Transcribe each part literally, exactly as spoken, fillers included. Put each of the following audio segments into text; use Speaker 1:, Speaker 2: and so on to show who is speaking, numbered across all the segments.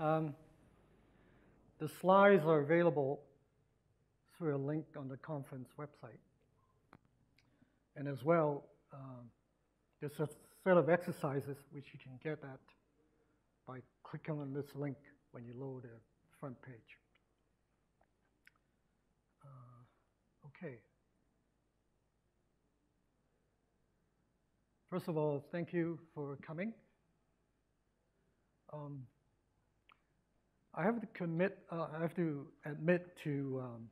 Speaker 1: Um, the slides are available through a link on the conference website. And as well, um, there's a set of exercises which you can get at by clicking on this link when you load the front page. Uh, okay. First of all, thank you for coming. Um, I have to commit, uh, I have to admit to um,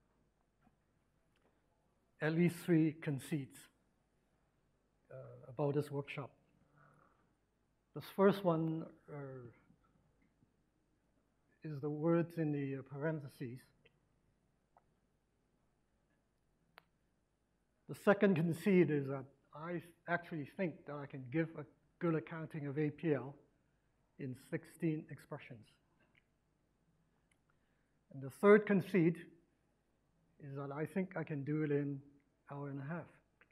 Speaker 1: at least three conceits uh, about this workshop. This first one uh, is the words in the parentheses. The second conceit is that I actually think that I can give a good accounting of A P L in sixteen expressions. And the third conceit is that I think I can do it in an hour and a half.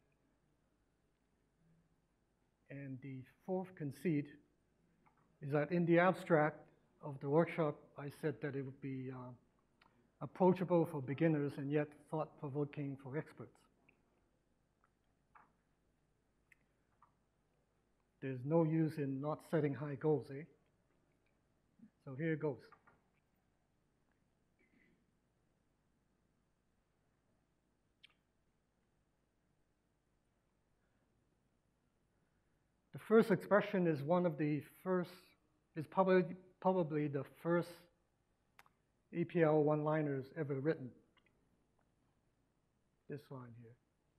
Speaker 1: And the fourth conceit is that in the abstract of the workshop, I said that it would be uh, approachable for beginners and yet thought-provoking for experts. There's no use in not setting high goals, eh? So here it goes. The first expression is one of the first, is probably, probably the first A P L one-liners ever written. This line here.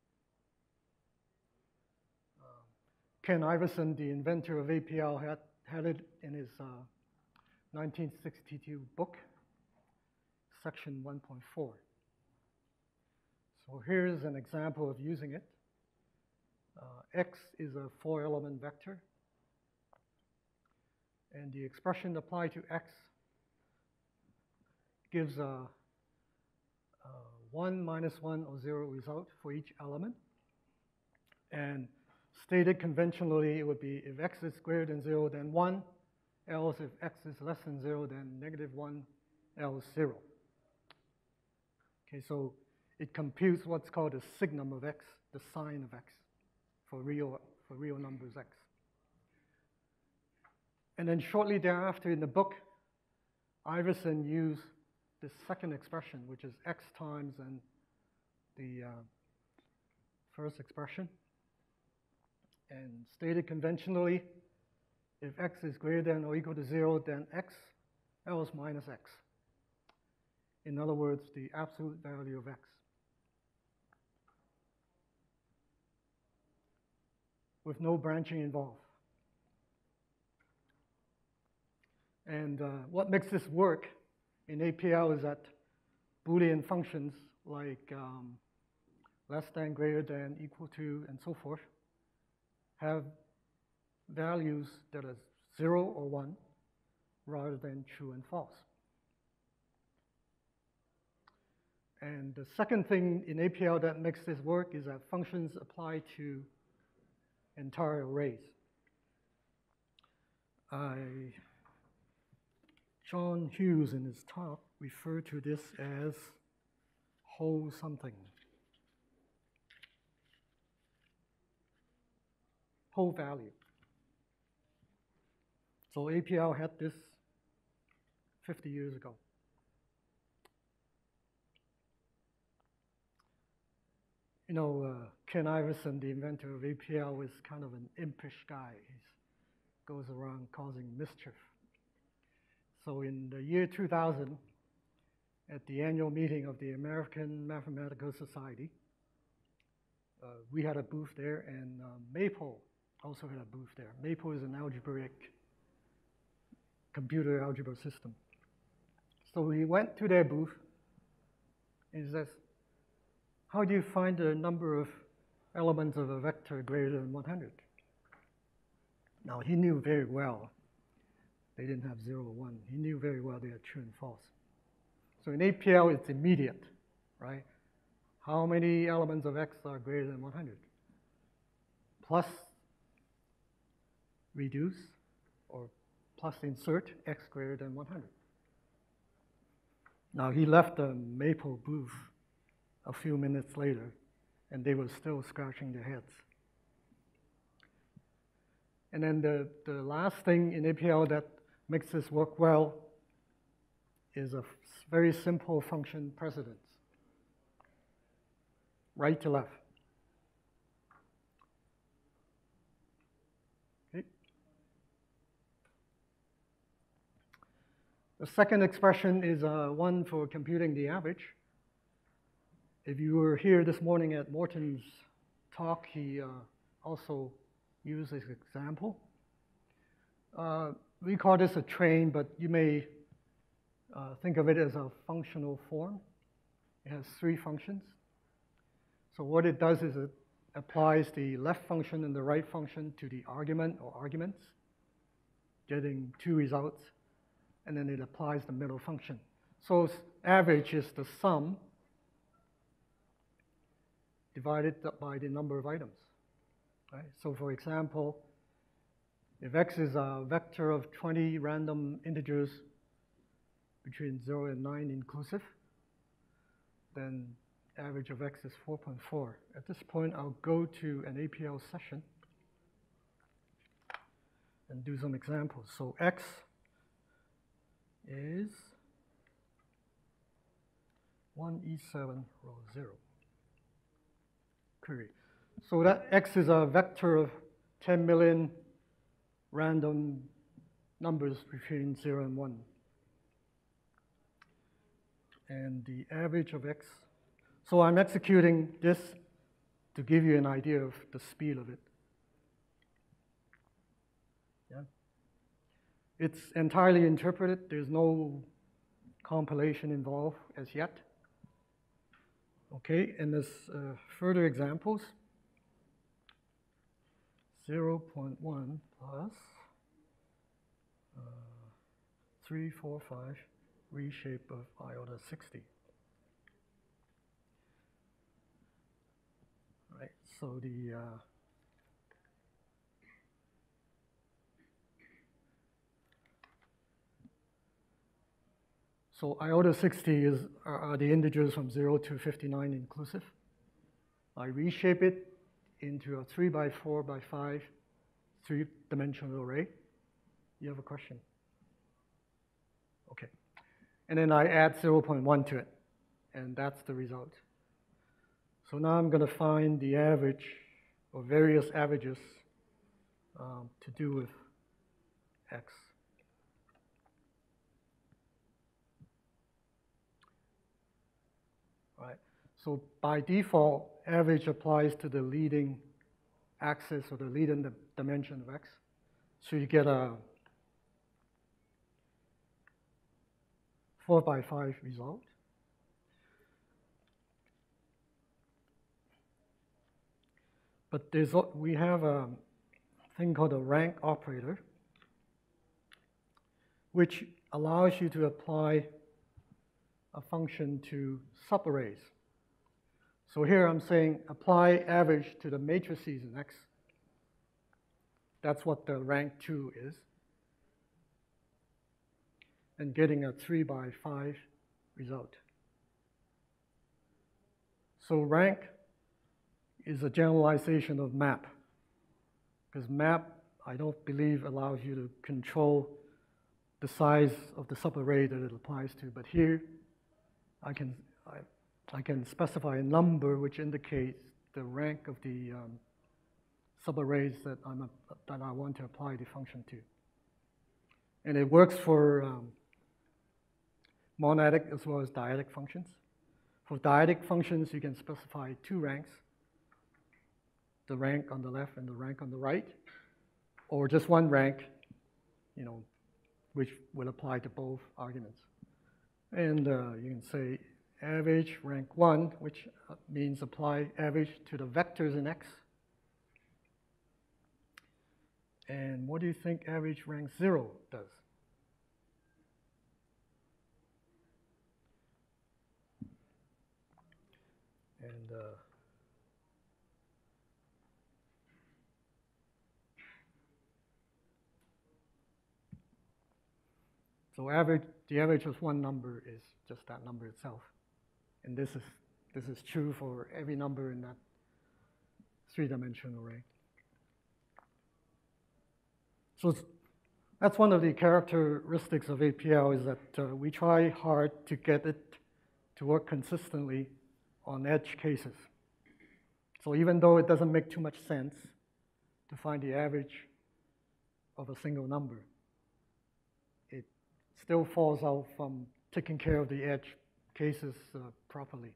Speaker 1: Um, Ken Iverson, the inventor of A P L, had, had it in his uh, nineteen sixty-two book, section one point four. So here's an example of using it. Uh, X is a four-element vector, and the expression applied to X gives a, a one minus one or zero result for each element. And stated conventionally, it would be if X is greater than zero, then one, else if X is less than zero, then negative one, else zero. Okay, so it computes what's called the signum of X, the sign of X. For real, for real numbers X. And then shortly thereafter in the book, Iverson used the second expression, which is X times and the uh, first expression. And stated conventionally, if X is greater than or equal to zero, then X, else minus X. In other words, the absolute value of X. With no branching involved. And uh, what makes this work in A P L is that Boolean functions like um, less than, greater than, equal to, and so forth have values that are zero or one rather than true and false. And the second thing in A P L that makes this work is that functions apply to entire arrays. I, John Hughes in his talk referred to this as whole something. Whole value. So A P L had this fifty years ago. You know, uh, Ken Iverson, the inventor of A P L, is kind of an impish guy. He goes around causing mischief. So in the year two thousand, at the annual meeting of the American Mathematical Society, uh, we had a booth there, and uh, Maple also had a booth there. Maple is an algebraic computer algebra system. So we went to their booth, and he says, how do you find the number of elements of a vector greater than one hundred? Now, he knew very well they didn't have zero or one. He knew very well they are true and false. So in A P L, it's immediate, right? How many elements of X are greater than one hundred? Plus reduce or plus insert x greater than one hundred. Now he left the maple booth a few minutes later, and they were still scratching their heads. And then the, the last thing in A P L that makes this work well is a very simple function precedence, right to left. Okay. The second expression is uh, one for computing the average. If you were here this morning at Morton's talk, he uh, also used this example. Uh, we call this a train, but you may uh, think of it as a functional form. It has three functions. So what it does is it applies the left function and the right function to the argument or arguments, getting two results, and then it applies the middle function. So average is the sum divided by the number of items. Right? So for example, if x is a vector of twenty random integers between zero and nine inclusive, then average of x is four point four. At this point, I'll go to an A P L session and do some examples. So x is one E seven row zero. Query. So that x is a vector of ten million random numbers between zero and one. And the average of x. So I'm executing this to give you an idea of the speed of it. Yeah. It's entirely interpreted. There's no compilation involved as yet. Okay, and there's uh, further examples. zero point one plus uh, three, four, five reshape of iota sixty. Right, so the uh, so iota sixty is are, are the integers from zero to fifty-nine inclusive. I reshape it into a three by four by five three-dimensional array. You have a question? Okay. And then I add zero point one to it, and that's the result. So now I'm going to find the average, or various averages, um, to do with x. All right. So by default, average applies to the leading axis or the leading dimension of x. So you get a four by five result. But there's, we have a thing called a rank operator, which allows you to apply a function to subarrays. So here I'm saying apply average to the matrices in X. That's what the rank two is. And getting a three by five result. So rank is a generalization of map. Because map, I don't believe, allows you to control the size of the subarray that it applies to. But here, I can, I, I can specify a number which indicates the rank of the um, subarrays that, I'm a, that I want to apply the function to. And it works for um, monadic as well as dyadic functions. For dyadic functions, you can specify two ranks, the rank on the left and the rank on the right, or just one rank, you know, which will apply to both arguments. And uh, you can say average rank one, which means apply average to the vectors in X. And what do you think average rank zero does? And uh, So average, the average of one number is just that number itself. And this is, this is true for every number in that three-dimensional array. So that's one of the characteristics of A P L, is that uh, we try hard to get it to work consistently on edge cases. So even though it doesn't make too much sense to find the average of a single number, it still falls out from taking care of the edge cases uh, properly.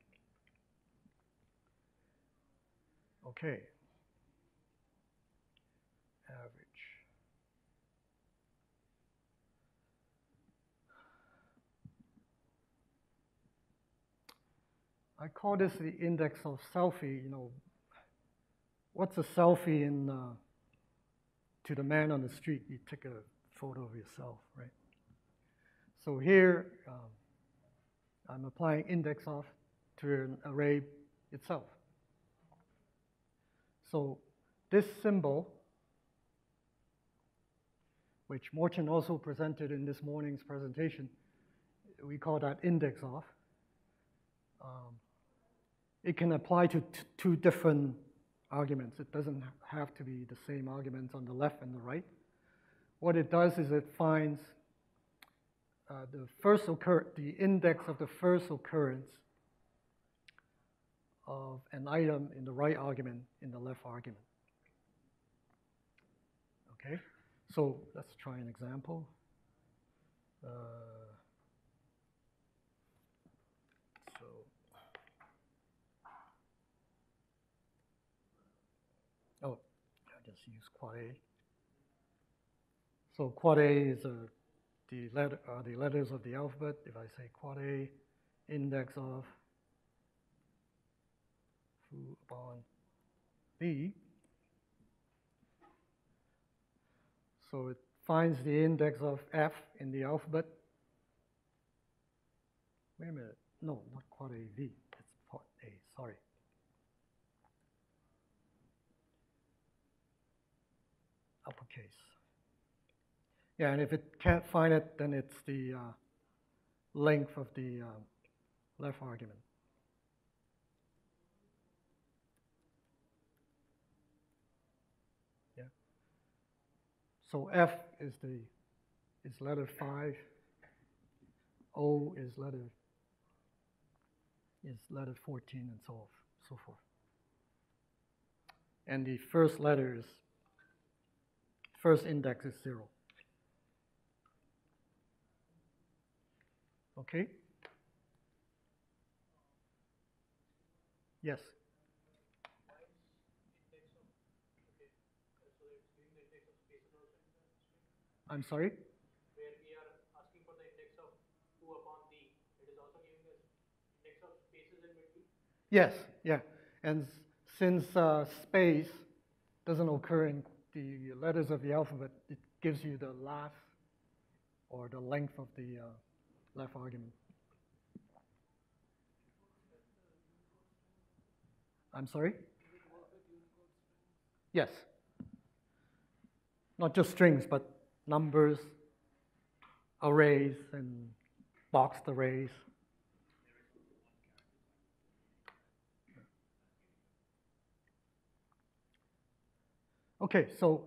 Speaker 1: Okay. Average. I call this the index of selfie. You know, what's a selfie in uh, to the man on the street? You take a photo of yourself, right? So here, um, I'm applying index of to an array itself. So this symbol, which Morton also presented in this morning's presentation, we call that index of. Um, it can apply to t two different arguments. It doesn't have to be the same arguments on the left and the right. What it does is it finds uh, the first occur the index of the first occurrence of an item in the right argument in the left argument. Okay, so let's try an example. Uh, so oh, I just use quad A. So quad A is a, the letter are the letters of the alphabet. If I say quad A, index of foo upon B, so it finds the index of F in the alphabet. Wait a minute, no, not quad A, V, it's quad A, sorry. Uppercase. Yeah, and if it can't find it, then it's the uh, length of the uh, left argument. Yeah. So F is the is letter five. O is letter is letter fourteen, and so so forth. And the first letter is first index is zero. Okay? Yes? I'm sorry?
Speaker 2: Where we are asking for the index of two upon D, it is also giving us index of spaces in between?
Speaker 1: Yes, yeah. And since uh, space doesn't occur in the letters of the alphabet, it gives you the last or the length of the uh, left argument. I'm sorry? Yes. Not just strings, but numbers, arrays, and boxed arrays. Okay, so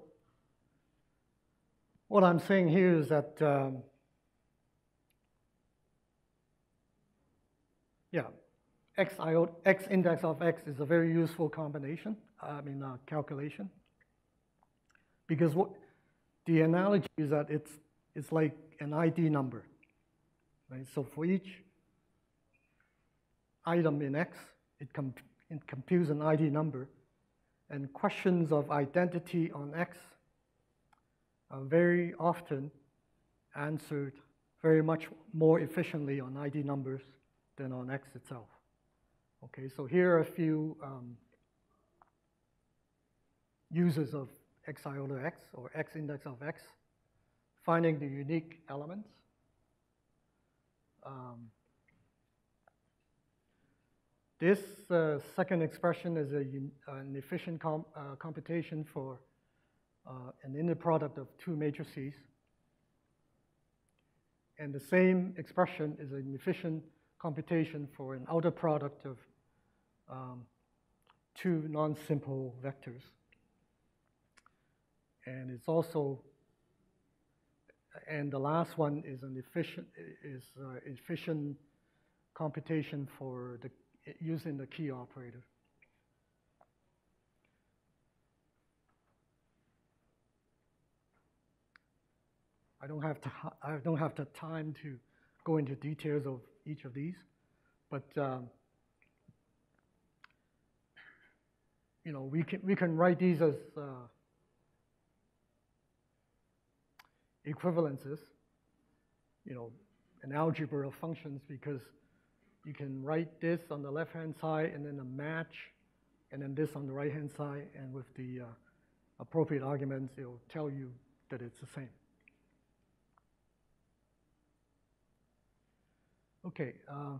Speaker 1: what I'm saying here is that um, yeah, x, iota, x index of x is a very useful combination, I mean uh, calculation, because what the analogy is that it's it's like an I D number, right? So for each item in x, it, comp it computes an I D number, and questions of identity on x are very often answered very much more efficiently on I D numbers than on x itself. Okay, so here are a few um, uses of x iota x, or x index of x, finding the unique elements. Um, this uh, second expression is a, an efficient com uh, computation for uh, an inner product of two matrices. And the same expression is an efficient computation for an outer product of um, two non-simple vectors. And it's also, and the last one is an efficient, is uh, efficient computation for the, using the key operator. I don't have to, I don't have the time to go into details of each of these, but um, you know, we can we can write these as uh, equivalences, you know, an algebra of functions, because you can write this on the left-hand side and then a match, and then this on the right-hand side, and with the uh, appropriate arguments, it'll tell you that it's the same. Okay. Uh,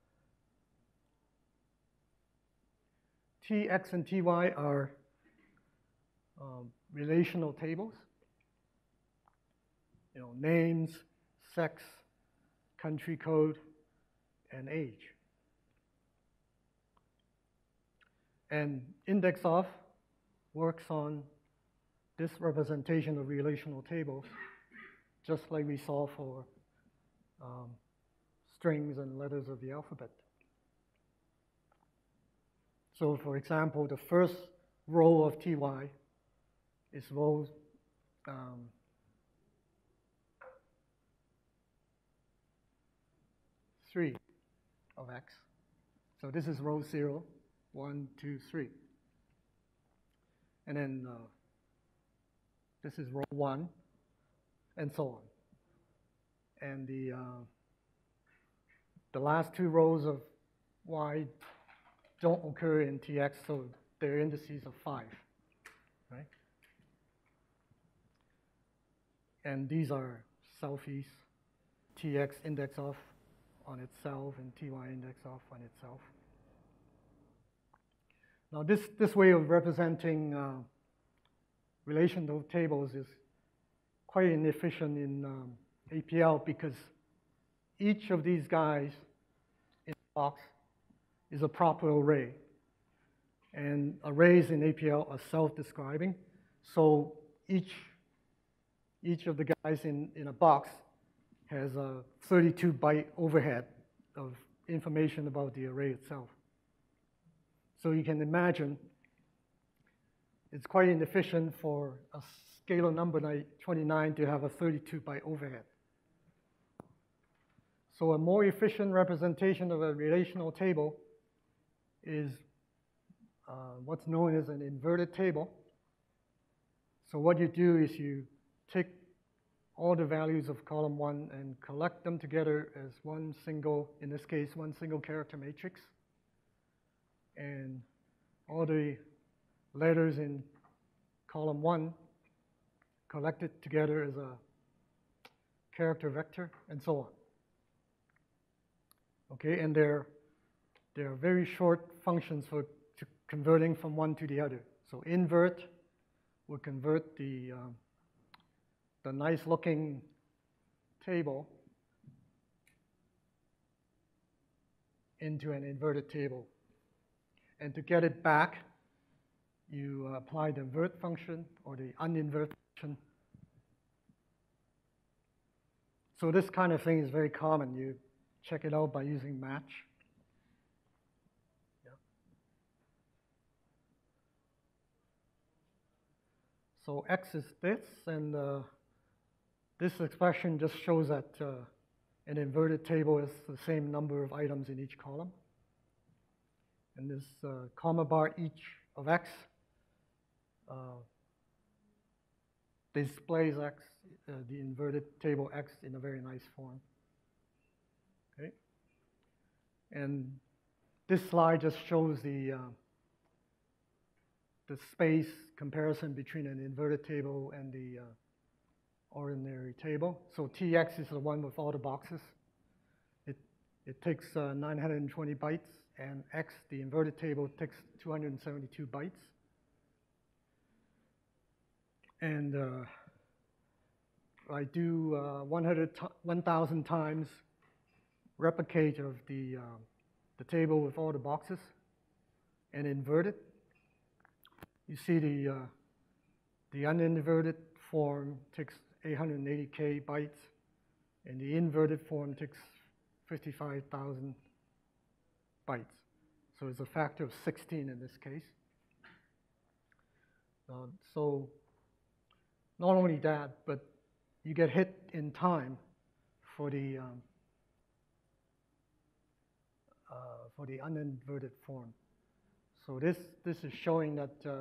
Speaker 1: T X and T Y are um, relational tables. You know, names, sex, country code, and age. And index of works on this representation of relational tables, just like we saw for um, strings and letters of the alphabet. So for example, the first row of T Y is row um, three of X. So this is row zero, one, two, three. And then uh, this is row one, and so on. And the, uh, the last two rows of Y don't occur in T X, so they're indices of five, right? And these are selfies, T X index of on itself and T Y index of on itself. Now this, this way of representing uh, relational tables is quite inefficient in um, A P L, because each of these guys in the box is a proper array. And arrays in A P L are self-describing. So each, each of the guys in, in a box has a thirty-two byte overhead of information about the array itself. So you can imagine it's quite inefficient for a scalar number like twenty-nine to have a thirty-two byte overhead. So a more efficient representation of a relational table is uh, what's known as an inverted table. So what you do is you take all the values of column one and collect them together as one single, in this case, one single character matrix. And all the letters in column one collected together as a character vector, and so on. Okay, and they're, they're very short functions for to converting from one to the other. So invert will convert the, um, the nice-looking table into an inverted table. And to get it back, you uh, apply the invert function or the uninvert function. So this kind of thing is very common. You check it out by using match. Yeah. So X is this, and uh, this expression just shows that uh, an inverted table is the same number of items in each column. And this uh, comma bar each of X uh, displays X, uh, the inverted table X, in a very nice form. Okay? And this slide just shows the, uh, the space comparison between an inverted table and the uh, ordinary table. So T X is the one with all the boxes. It, it takes uh, nine hundred twenty bytes. And X, the inverted table, takes two hundred seventy-two bytes. And uh, I do uh, one thousand times replicate of the, uh, the table with all the boxes and invert it, you see the, uh, the uninverted form takes eight hundred eighty K bytes, and the inverted form takes fifty-five thousand bytes. So it's a factor of sixteen in this case. Uh, so not only that, but you get hit in time for the um, uh, for the uninverted form. So this this is showing that uh,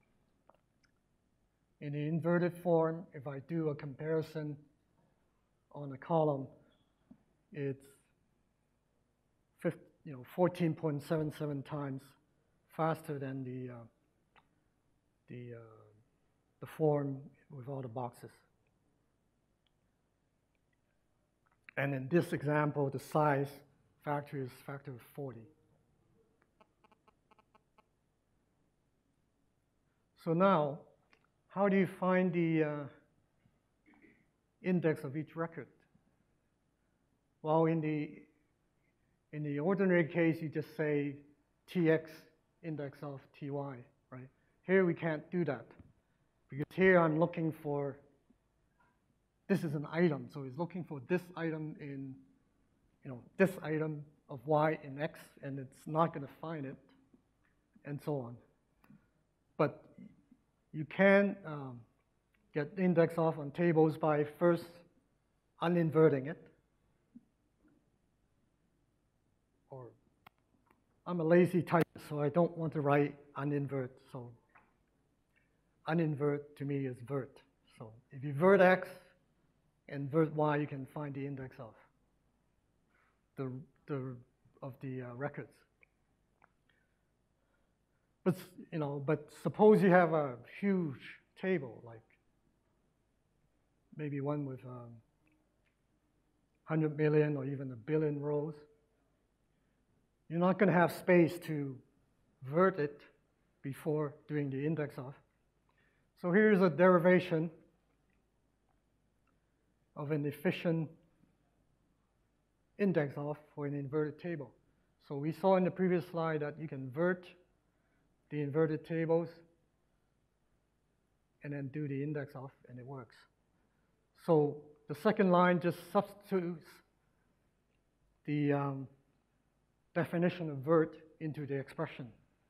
Speaker 1: in the inverted form, if I do a comparison on a column, it's you know fourteen point seven seven times faster than the uh, the uh, the form with all the boxes. And in this example, the size factor is factor of forty. So now, how do you find the uh, index of each record? Well, in the in the ordinary case, you just say T X index of T Y, right? Here we can't do that, because here I'm looking for, this is an item, so it's looking for this item in, you know, this item of Y in X, and it's not going to find it, and so on. But you can um, get index off on tables by first uninverting it. Or I'm a lazy typist, so I don't want to write uninvert. So uninvert to me is vert. So if you vert X and vert Y, you can find the index of the, the of the uh, records. But you know, but suppose you have a huge table, like maybe one with um, one hundred million or even a billion rows. You're not going to have space to vert it before doing the index of. So here's a derivation of an efficient index of for an inverted table. So we saw in the previous slide that you can vert the inverted tables and then do the index of, and it works. So the second line just substitutes the um, definition of vert into the expression.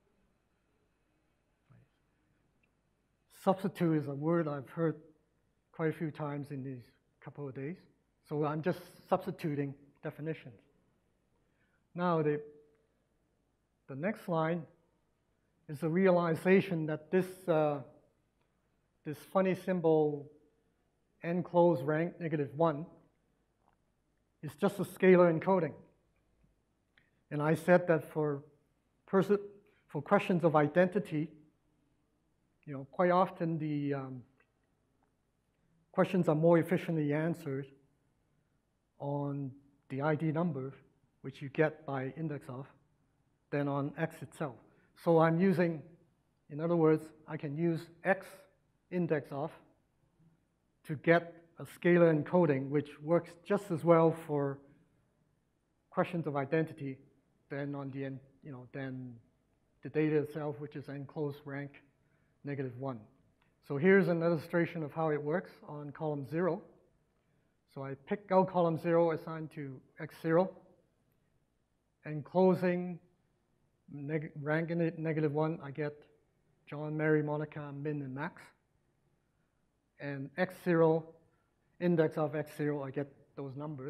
Speaker 1: Substitute is a word I've heard quite a few times in these couple of days. So I'm just substituting definitions. Now the, the next line is the realization that this, uh, this funny symbol n close rank negative one is just a scalar encoding. And I said that for, for questions of identity, you know, quite often the um, questions are more efficiently answered on the I D number, which you get by index of, than on X itself. So I'm using, in other words, I can use X index of to get a scalar encoding, which works just as well for questions of identity than on the, you know, than the data itself, which is enclosed rank negative one. So here's an illustration of how it works on column zero. So I pick out column zero assigned to X zero, enclosing neg rank in it negative one, I get John, Mary, Monica, Min, and Max. And X zero, index of X zero, I get those numbers.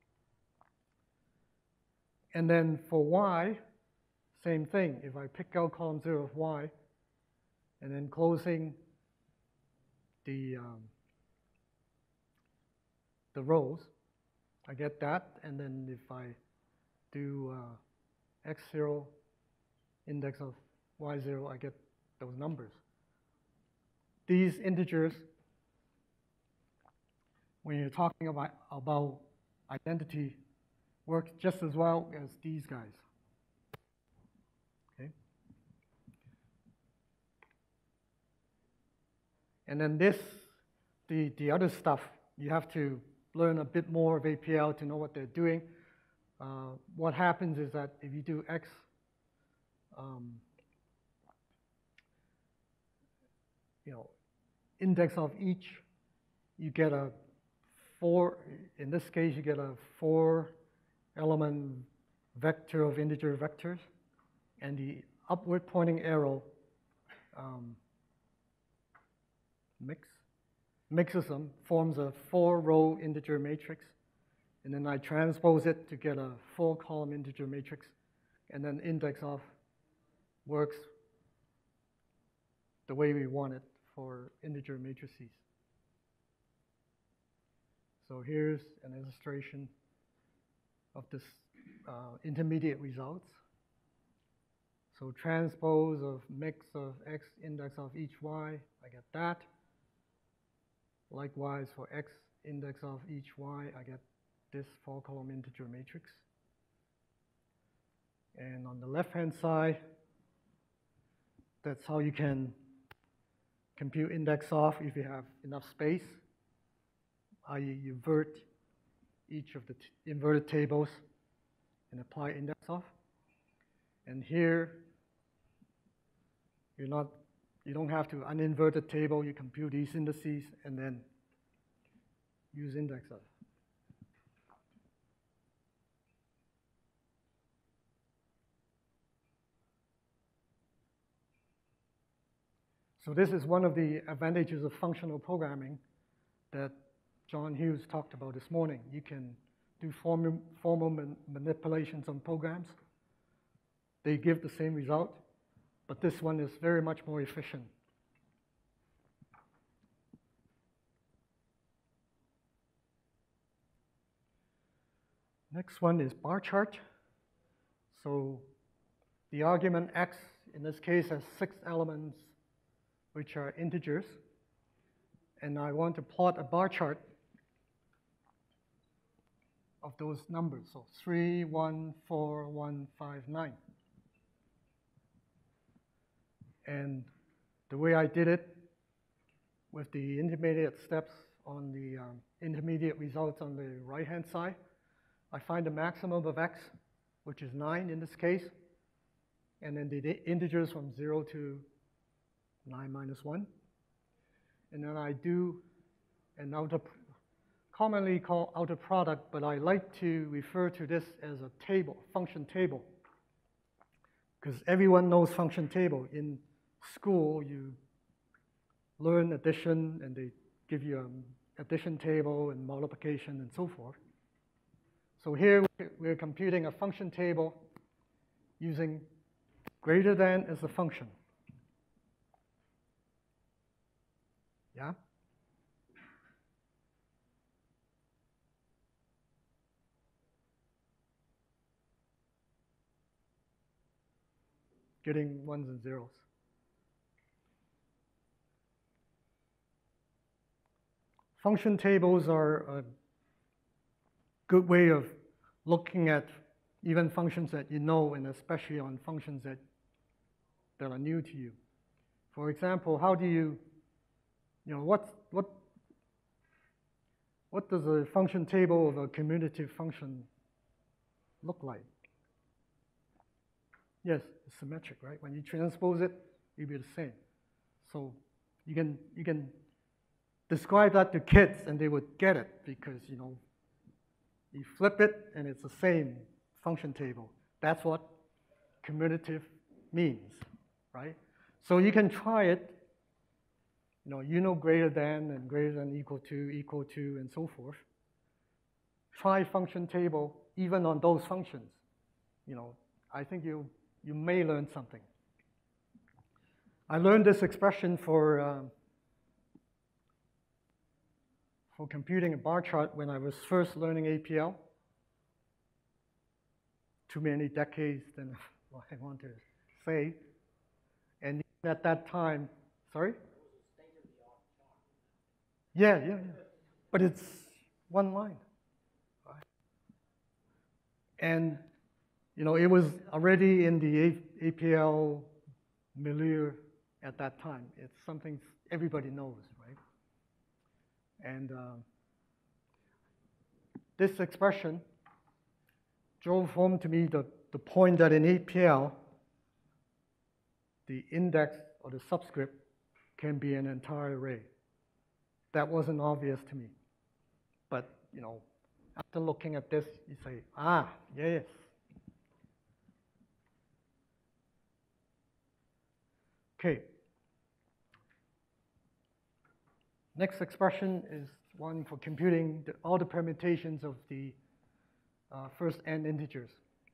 Speaker 1: And then for Y, same thing. If I pick out column zero of Y, and then closing the, um, the rows, I get that. And then if I do uh, X zero, index of Y zero, I get those numbers. These integers, when you're talking about, about identity, work just as well as these guys. Okay? And then this, the, the other stuff you have to learn a bit more of A P L to know what they're doing. Uh, what happens is that if you do X, um, you know, index of each, you get a four, in this case, you get a four element vector of integer vectors, and the upward pointing arrow um, mix, mixes them, forms a four row integer matrix, and then I transpose it to get a four column integer matrix, and then index of works the way we want it for integer matrices. So here's an illustration of this uh, intermediate results. So transpose of mix of x index of each y, I get that. Likewise for x index of each y, I get this four column integer matrix. And on the left hand side, that's how you can compute index of if you have enough space, that is you invert each of the t inverted tables and apply index of. And here, you're not, you don't have to uninvert the table, you compute these indices and then use index of. So this is one of the advantages of functional programming that John Hughes talked about this morning. You can do formal, formal man, manipulations on programs. They give the same result, but this one is very much more efficient. Next one is bar chart. So the argument x, in this case, has six elements which are integers, and I want to plot a bar chart of those numbers, so three, one, four, one, five, nine. And the way I did it with the intermediate steps on the um, intermediate results on the right-hand side, I find the maximum of x, which is nine in this case, and then the integers from zero to nine minus one. And then I do an outer, commonly called outer product, but I like to refer to this as a table, function table, because everyone knows function table. In school, you learn addition, and they give you an addition table and multiplication and so forth. So here we're computing a function table using greater than as a function. Yeah? Getting ones and zeros. Function tables are a good way of looking at even functions that you know, and especially on functions that, that are new to you. For example, how do you You know, what, what, what does a function table of a commutative function look like? Yes, it's symmetric, right? When you transpose it, it'll be the same. So you can, you can describe that to kids and they would get it because, you know, you flip it and it's the same function table. That's what commutative means, right? So you can try it. You know, you know greater than and greater than equal to, equal to, and so forth. Try function table even on those functions. You know, I think you, you may learn something. I learned this expression for, um, for computing a bar chart when I was first learning A P L. Too many decades than what I want to say. And at that time, sorry? Yeah, yeah, yeah. But it's one line. Right? And, you know, it was already in the A P L milieu at that time. It's something everybody knows, right? And uh, this expression drove home to me the, the point that in A P L, the index or the subscript can be an entire array. That wasn't obvious to me. But, you know, after looking at this, you say, ah, yes. Okay. Next expression is one for computing the, all the permutations of the uh, first n integers.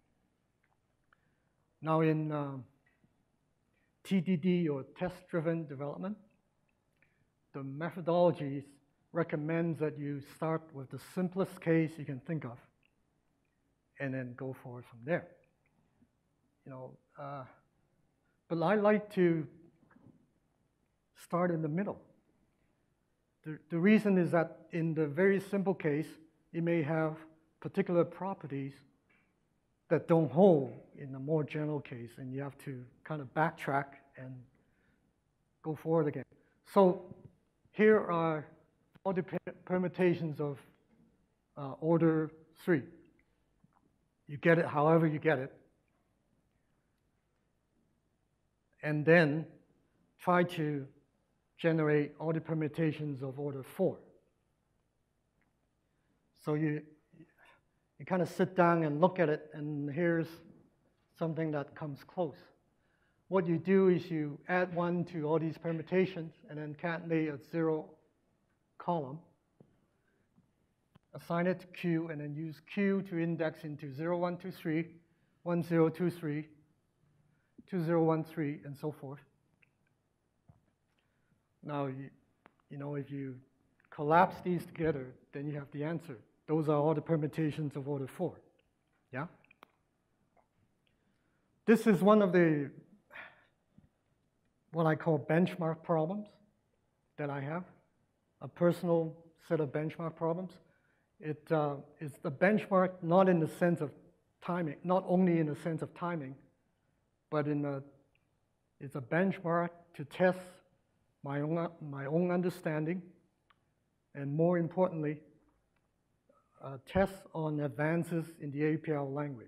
Speaker 1: Now in uh, T D D, or test-driven development, the methodologies recommends that you start with the simplest case you can think of, and then go forward from there. You know, uh, but I like to start in the middle. The, the reason is that in the very simple case, you may have particular properties that don't hold in the more general case, and you have to kind of backtrack and go forward again. So here are all the permutations of uh, order three. You get it however you get it. And then try to generate all the permutations of order four. So you, you kind of sit down and look at it, and here's something that comes close. What you do is you add one to all these permutations, and then concatenate a zero column, assign it to Q, and then use Q to index into zero, one, two, three, one, zero, two, three, two, zero, one, three, and so forth. Now, you, you know, if you collapse these together, then you have the answer. Those are all the permutations of order four. Yeah? This is one of the, what I call benchmark problems that I have, a personal set of benchmark problems. It uh, is the benchmark not in the sense of timing, not only in the sense of timing, but in a, it's a benchmark to test my own, my own understanding, and more importantly, uh, tests on advances in the A P L language.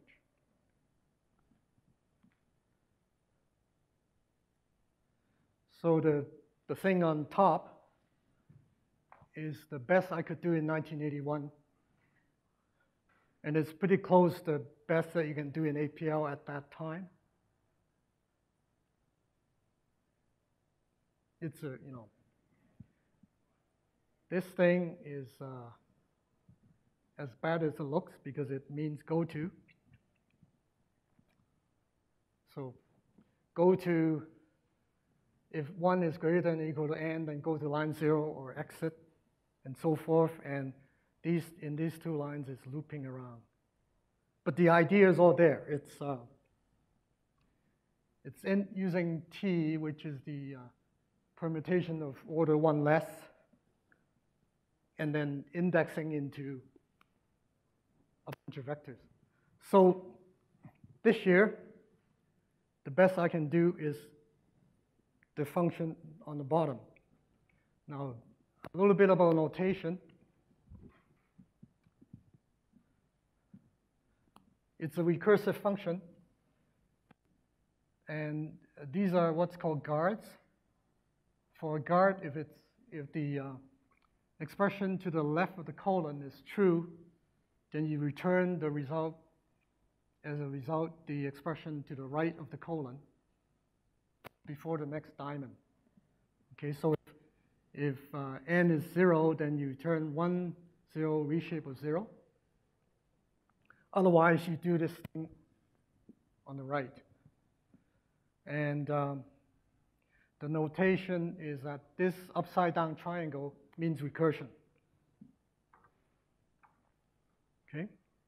Speaker 1: So the, the thing on top is the best I could do in nineteen eighty-one, and it's pretty close to the best that you can do in A P L at that time. It's a, you know, this thing is uh, as bad as it looks because it means go to. So go to, if one is greater than or equal to n, then go to line zero or exit, and so forth. And these, in these two lines, it's looping around. But the idea is all there. It's, uh, it's in using T, which is the uh, permutation of order one less, and then indexing into a bunch of vectors. So this year, the best I can do is the function on the bottom. Now, a little bit about notation. It's a recursive function, and these are what's called guards. For a guard, if it's if the uh, expression to the left of the colon is true, then you return the result as a result the expression to the right of the colon before the next diamond. Okay, so if, if uh, n is zero, then you return one zero reshape of zero. Otherwise, you do this thing on the right. And um, the notation is that this upside down triangle means recursion. Okay?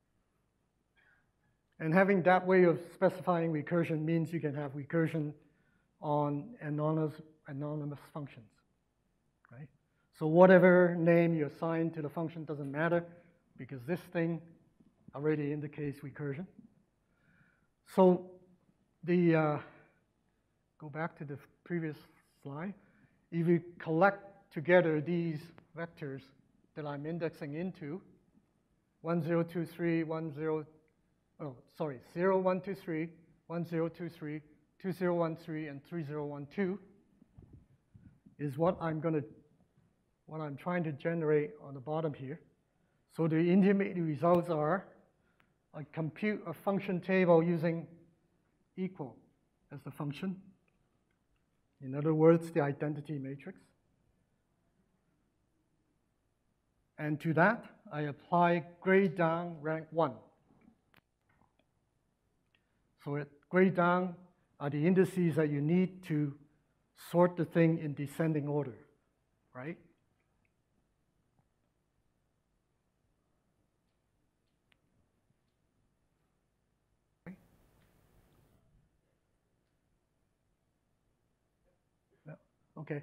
Speaker 1: And having that way of specifying recursion means you can have recursion on anonymous, anonymous functions. Right? So whatever name you assign to the function doesn't matter, because this thing already indicates recursion. So the uh, go back to the previous slide. If you collect together these vectors that I'm indexing into, one, zero, two, three, one, zero, oh, sorry, zero, one, two, three, one, zero, two, three, two, zero, one, three, and three, zero, one, two is what I'm going to, what I'm trying to generate on the bottom here. So the intermediate results are I compute a function table using equal as the function. In other words, the identity matrix. And to that, I apply grade down rank one. So at grade down are the indices that you need to sort the thing in descending order, right? Yeah. Okay.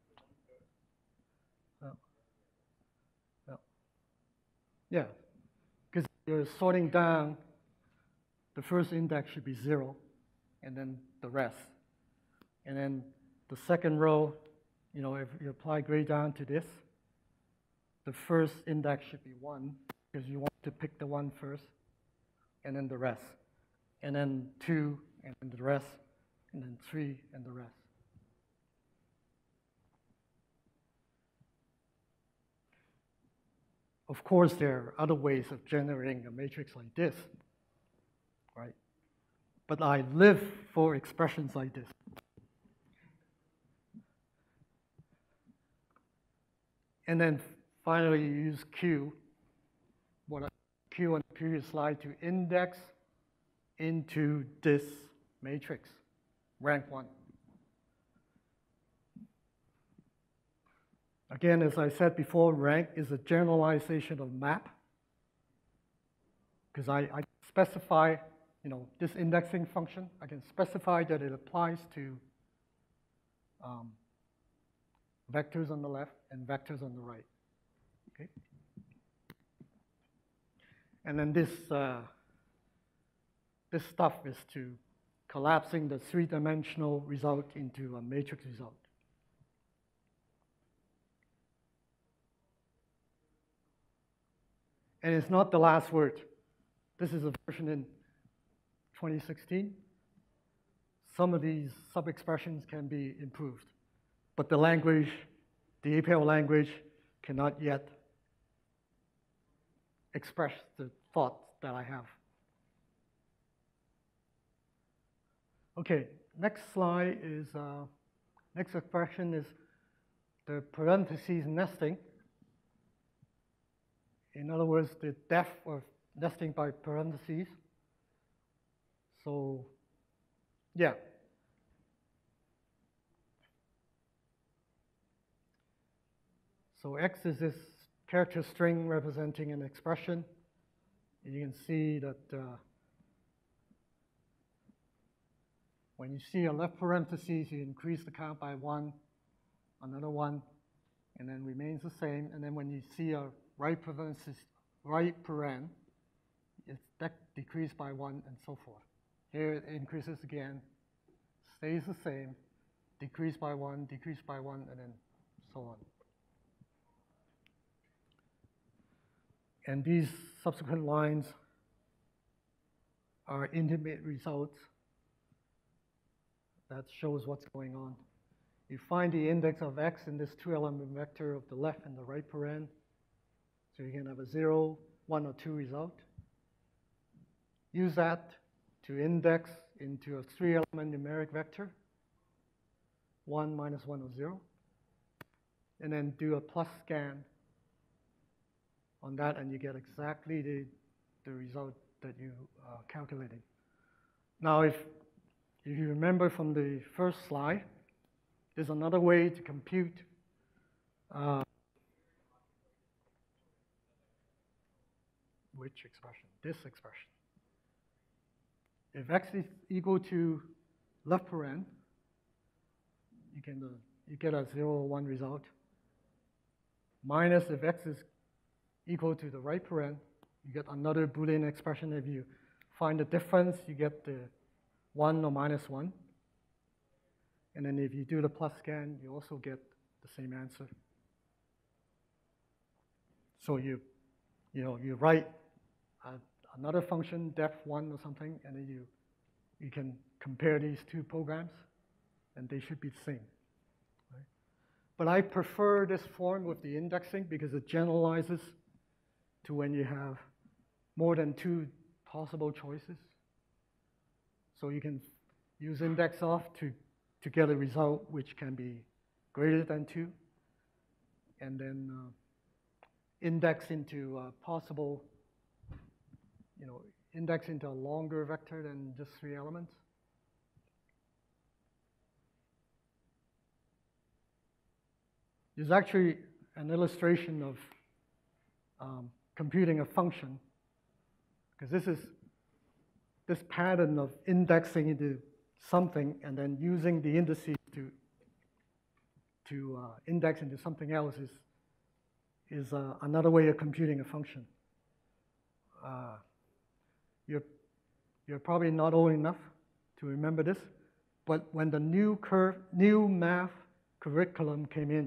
Speaker 1: Yeah. Yeah. Yeah. Because you're sorting down, the first index should be zero, and then the rest. And then the second row, you know, if you apply grade down to this, the first index should be one, because you want to pick the one first, and then the rest. And then two, and then the rest, and then three, and the rest. Of course, there are other ways of generating a matrix like this, right? But I live for expressions like this. And then finally, you use Q, what I, Q on the previous slide, to index into this matrix, rank one. Again, as I said before, rank is a generalization of map, because I, I specify, you know, this indexing function, I can specify that it applies to um, vectors on the left and vectors on the right, okay? And then this, uh, this stuff is to collapsing the three-dimensional result into a matrix result. And it's not the last word. This is a version in twenty sixteen. Some of these sub-expressions can be improved, but the language, the A P L language, cannot yet express the thought that I have. Okay, next slide is, uh, next expression is the parentheses nesting. In other words, the depth of nesting by parentheses. So, yeah. So X is this character string representing an expression. And you can see that uh, when you see a left parentheses, you increase the count by one, another one, and then remains the same. And then when you see a right parenthesis, right paren, it's decreased by one and so forth. Here it increases again, stays the same, decreased by one, decreased by one, and then so on. And these subsequent lines are intermediate results that shows what's going on. You find the index of X in this two-element vector of the left and the right paren. So you can have a zero, one, or two result. Use that to index into a three-element numeric vector, one minus one or zero. And then do a plus scan on that, and you get exactly the, the result that you are calculating. Now, if, if you remember from the first slide, there's another way to compute uh, which expression? This expression. If X is equal to left paren, you can uh, you get a zero or one result. Minus if X is equal to the right paren, you get another Boolean expression. If you find the difference, you get the one or minus one. And then if you do the plus scan, you also get the same answer. So you, you know, you write uh, another function, def one or something, and then you, you can compare these two programs, and they should be the same. Right? But I prefer this form with the indexing because it generalizes to when you have more than two possible choices. So you can use index off to, to get a result which can be greater than two, and then uh, index into uh, possible, you know, index into a longer vector than just three elements. There's actually an illustration of um, computing a function, because this is this pattern of indexing into something and then using the indices to to uh, index into something else is is uh, another way of computing a function. Uh, you're you're probably not old enough to remember this, but when the new curve, new math curriculum came in,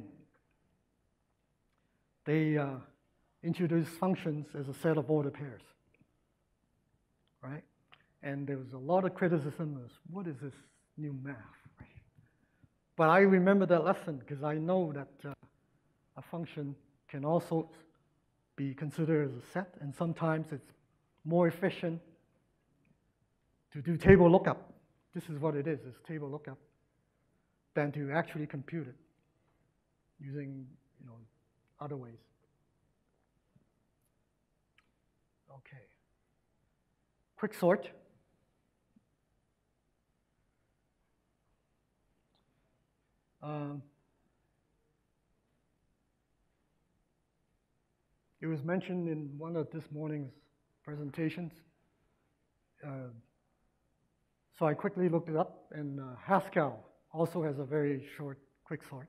Speaker 1: they uh, introduced functions as a set of ordered pairs, right? And there was a lot of criticism of what is this new math, right? But I remember that lesson because I know that uh, a function can also be considered as a set, and sometimes it's more efficient to do table lookup. This is what it is, it's table lookup, than to actually compute it using, you know, other ways. Okay. Quick sort. Um, it was mentioned in one of this morning's presentations. Uh, so I quickly looked it up, and uh, Haskell also has a very short quick sort.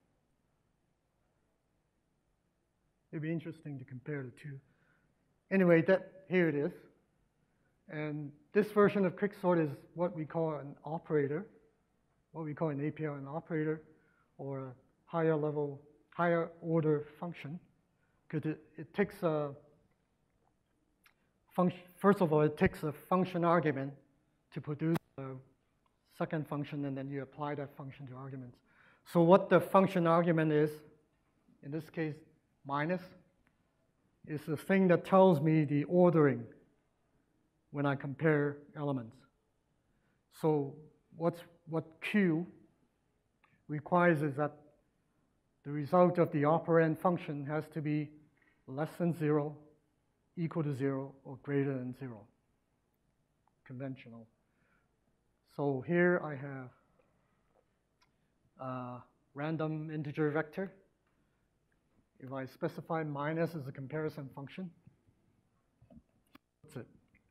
Speaker 1: It'd be interesting to compare the two. Anyway, that here it is. And this version of quicksort is what we call an operator, what we call an A P L, an operator, or a higher level, higher order function, because it, it takes a function, first of all, it takes a function argument to produce a second function, and then you apply that function to arguments. So what the function argument is, in this case, minus, is the thing that tells me the ordering when I compare elements. So what's, what Q requires is that the result of the operand function has to be less than zero, equal to zero, or greater than zero. Conventional. So here I have a random integer vector. If I specify minus as a comparison function, that's it.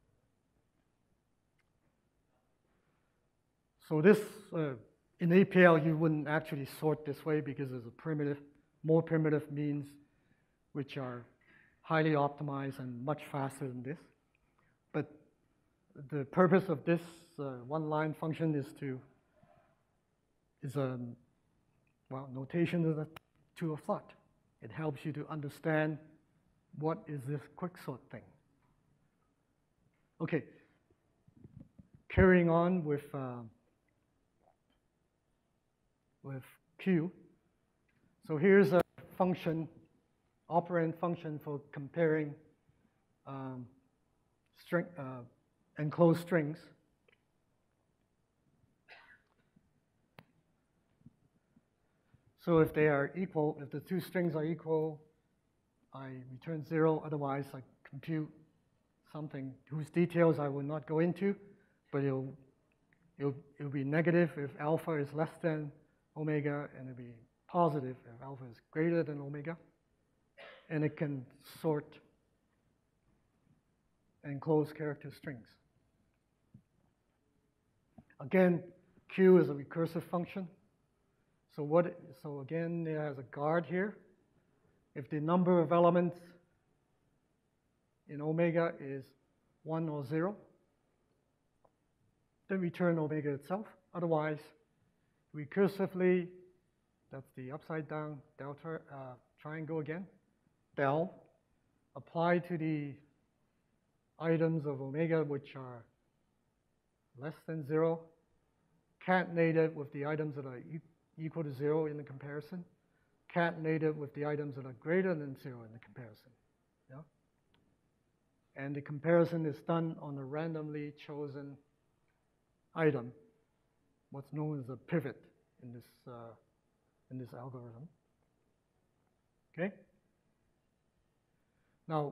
Speaker 1: So this, uh, in A P L, you wouldn't actually sort this way because there's a primitive, more primitive means which are highly optimized and much faster than this. But the purpose of this uh, one-line function is to, is a, well, notation is a tool of thought. It helps you to understand what is this quicksort thing. Okay, carrying on with uh, with Q. So here's a function, operand function for comparing um, string, uh, enclosed strings. So if they are equal, if the two strings are equal, I return zero. Otherwise, I compute something whose details I will not go into, but it'll, it'll, it'll be negative if alpha is less than omega, and it'll be positive if alpha is greater than omega. And it can sort enclosed character strings. Again, Q is a recursive function. So what? So again, it has a guard here. If the number of elements in omega is one or zero, then return omega itself. Otherwise, recursively, that's the upside down delta uh, triangle again, del, apply to the items of omega which are less than zero, catenated with the items that are e equal to zero in the comparison, catenated with the items that are greater than zero in the comparison. Yeah? And the comparison is done on a randomly chosen item, what's known as a pivot in this, uh, in this algorithm. Okay? Now,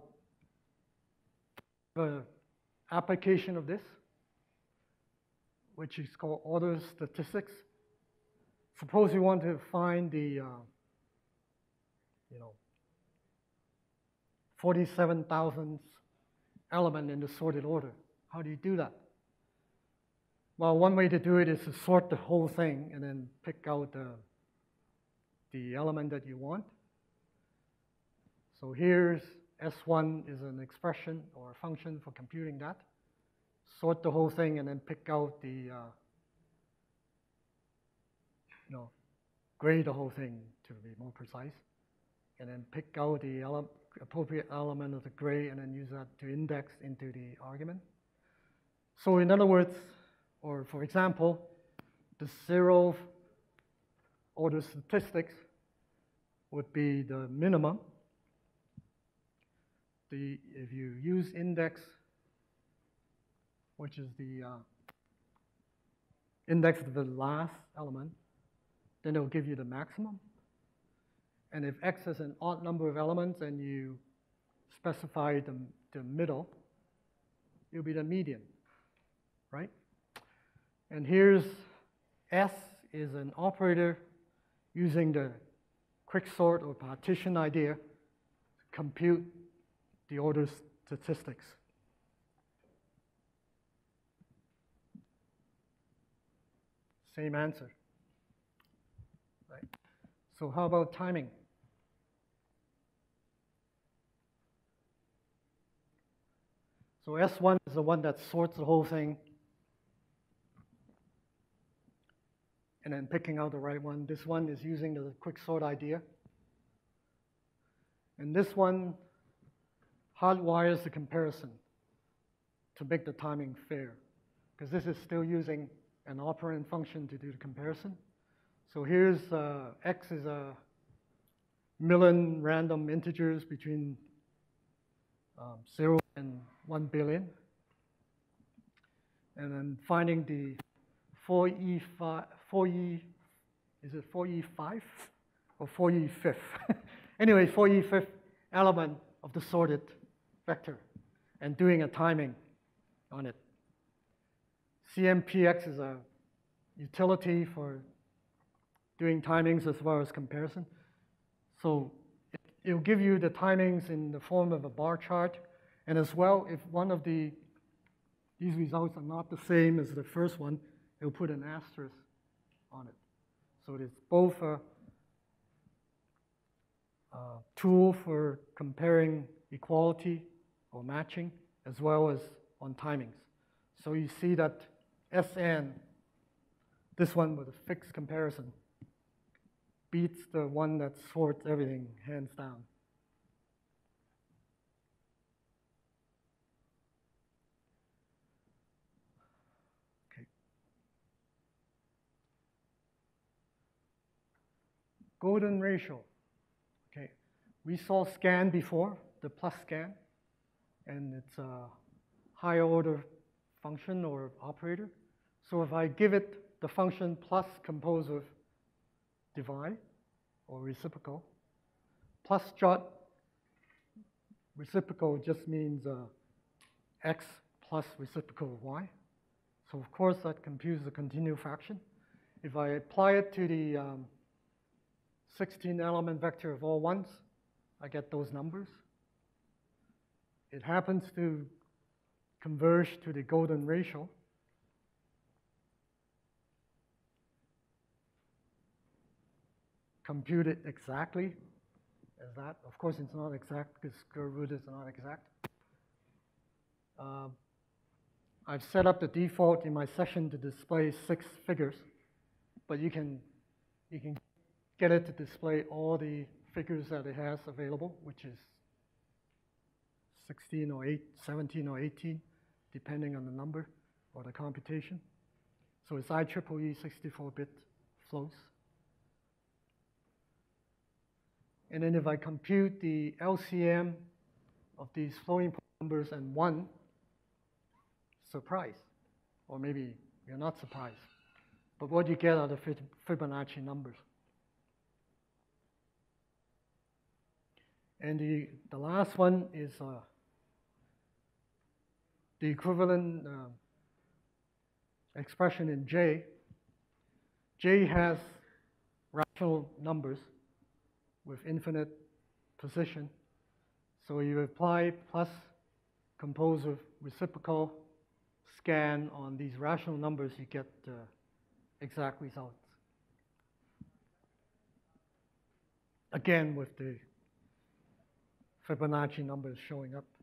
Speaker 1: the application of this, which is called order statistics. Suppose you want to find the, uh, you know, forty-seven thousandth element in the sorted order. How do you do that? Well, one way to do it is to sort the whole thing and then pick out the, the element that you want. So here's S one is an expression or a function for computing that. Sort the whole thing and then pick out the, uh, you know, grade the whole thing to be more precise. And then pick out the ele appropriate element of the grade and then use that to index into the argument. So in other words, or for example, the zero order statistics would be the minimum. The, if you use index, which is the uh, index of the last element, then it will give you the maximum. And if x is an odd number of elements and you specify the, the middle, it will be the median, right? And here's S is an operator using the quicksort or partition idea to compute the order statistics. Same answer, right? So how about timing? So S one is the one that sorts the whole thing and then picking out the right one. This one is using the quicksort idea. And this one hardwires the comparison to make the timing fair, because this is still using an operand function to do the comparison. So here's uh, x is a million random integers between um, zero and one billion. And then finding the four E five, four E, is it four E five or four E fifth? Anyway, four E fifth element of the sorted vector and doing a timing on it. C M P X is a utility for doing timings as well as comparison. So it will give you the timings in the form of a bar chart. And as well, if one of the these results are not the same as the first one, it will put an asterisk on it. So it's both a, a tool for comparing equality or matching as well as on timings. So you see that S N, this one with a fixed comparison, beats the one that sorts everything hands down. Okay. Golden ratio. Okay. We saw scan before, the plus scan, and it's a higher order function or operator. So if I give it the function plus composed of divide or reciprocal, plus jot reciprocal just means uh, x plus reciprocal of y. So of course that computes the continued fraction. If I apply it to the um, sixteen element vector of all ones, I get those numbers. It happens to converge to the golden ratio. Compute it exactly as that. Of course, it's not exact because square root is not exact. Uh, I've set up the default in my session to display six figures, but you can you can get it to display all the figures that it has available, which is sixteen or eight, seventeen or eighteen, depending on the number or the computation. So it's I triple E sixty-four bit floats. And then if I compute the L C M of these floating point numbers and one, surprise, or maybe you're not surprised. But what you get are the Fibonacci numbers. And the, the last one is uh, the equivalent uh, expression in J. J has rational numbers with infinite position. So you apply plus compose of reciprocal scan on these rational numbers, you get uh, exact results. Again, with the Fibonacci numbers showing up.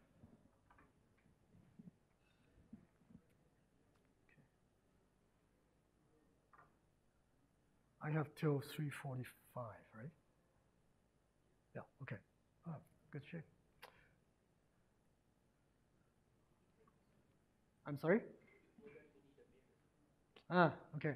Speaker 1: I have till three forty-five, right? Yeah, okay. Oh, good shape. I'm sorry? Ah, okay.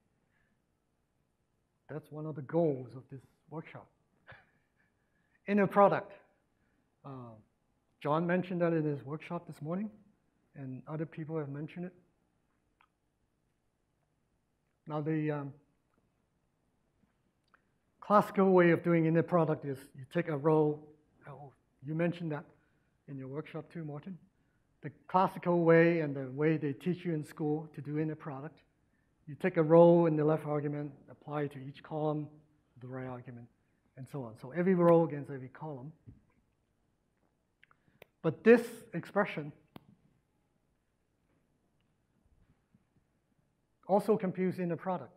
Speaker 1: That's one of the goals of this workshop. Inner product. Uh, John mentioned that in his workshop this morning, and other people have mentioned it. Now, the um, classical way of doing inner product is you take a row. Oh, you mentioned that in your workshop too, Martin. The classical way and the way they teach you in school to do inner product, you take a row in the left argument, apply it to each column of the right argument, and so on. So every row against every column. But this expression also computes inner product.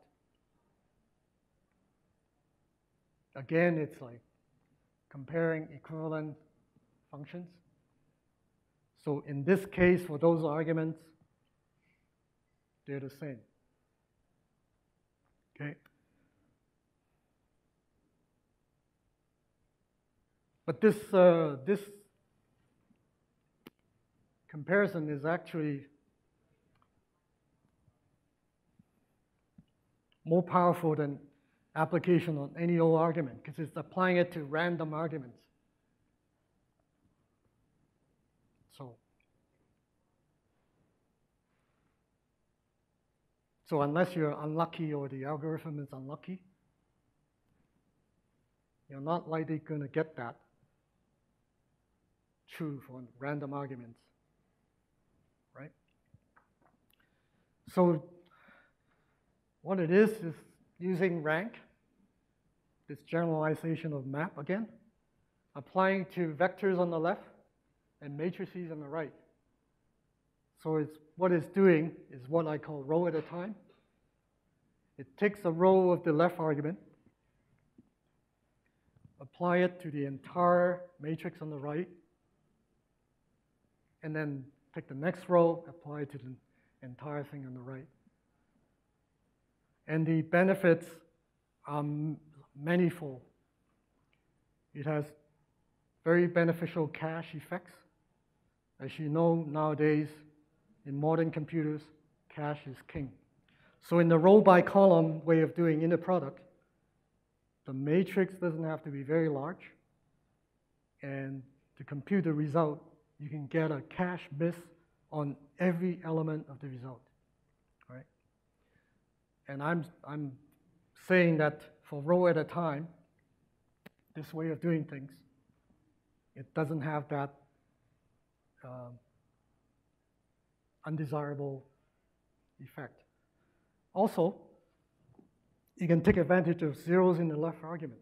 Speaker 1: Again, it's like comparing equivalent functions. So in this case, for those arguments, they're the same. Okay? But this, uh, this comparison is actually more powerful than application on any old argument, because it's applying it to random arguments. So, so unless you're unlucky or the algorithm is unlucky, you're not likely going to get that true for random arguments, right? So what it is is using rank, this generalization of map again, applying to vectors on the left and matrices on the right. So it's, what it's doing is what I call row at a time. It takes a row of the left argument, apply it to the entire matrix on the right, and then take the next row, apply it to the entire thing on the right. And the benefits are manifold. It has very beneficial cache effects. As you know, nowadays, in modern computers, cache is king. So in the row by column way of doing inner product, the matrix doesn't have to be very large. And to compute the result, you can get a cache miss on every element of the result. Right? And I'm, I'm saying that for row at a time, this way of doing things, it doesn't have that uh, undesirable effect. Also, you can take advantage of zeros in the left argument,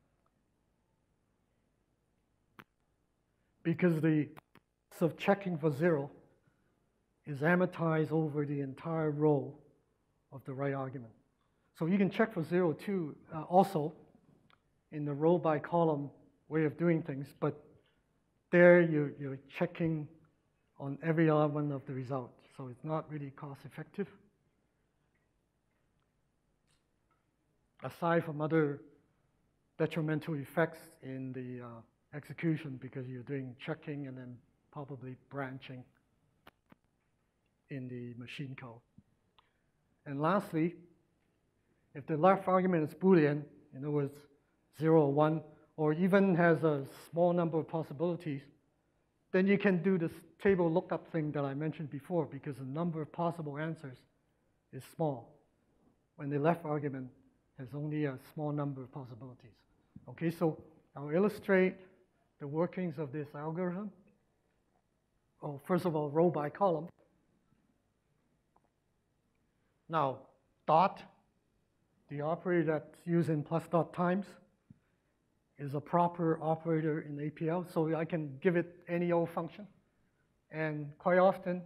Speaker 1: because the cost of checking for zero is amortized over the entire row of the right argument. So you can check for zero too, uh, also in the row by column way of doing things, but there you're, you're checking on every element of the result. So it's not really cost effective. Aside from other detrimental effects in the uh, execution, because you're doing checking and then probably branching in the machine code. And lastly, if the left argument is Boolean, in other words, zero or one, or even has a small number of possibilities, then you can do this table lookup thing that I mentioned before, because the number of possible answers is small when the left argument has only a small number of possibilities. Okay, so I'll illustrate the workings of this algorithm. Oh, first of all, row by column. Now, dot, the operator that's used in plus dot times, is a proper operator in A P L, so I can give it any old function. And quite often,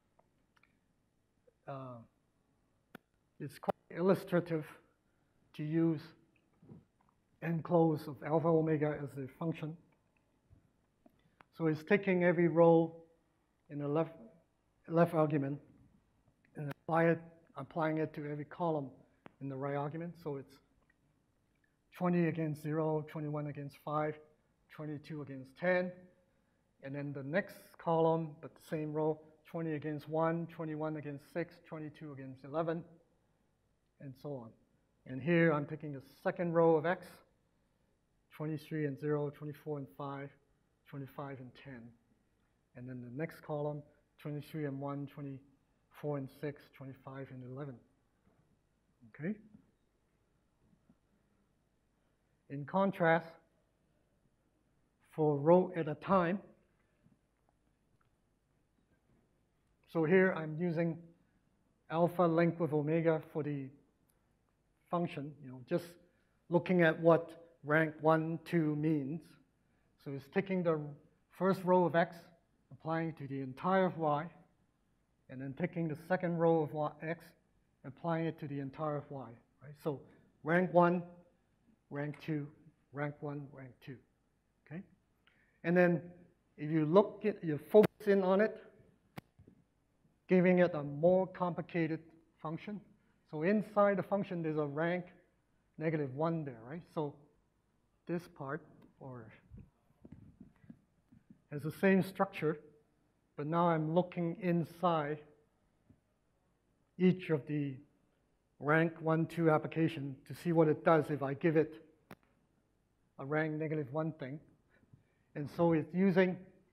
Speaker 1: uh, it's quite illustrative to use enclose of alpha omega as a function. So it's taking every row in the left, left argument and apply it, applying it to every column in the right argument. So it's twenty against zero, twenty-one against five, twenty-two against ten. And then the next column, but the same row, twenty against one, twenty-one against six, twenty-two against eleven, and so on. And here I'm taking the second row of x, twenty-three and zero, twenty-four and five, twenty-five and ten. And then the next column, twenty-three and one, twenty-four and six, twenty-five and eleven. Okay? In contrast, for row at a time, so here I'm using alpha linked with omega for the function, you know, just looking at what rank one, two means. So it's taking the first row of x, applying to the entire of y, and then taking the second row of y, x, applying it to the entire of y. Right? So rank one, rank two, rank one, rank two. Okay? And then if you look at, you focus in on it, giving it a more complicated function. So inside the function, there's a rank negative one there, right? So this part, or has the same structure, but now I'm looking inside each of the rank one, two application to see what it does if I give it a rank negative one thing. And so it's using,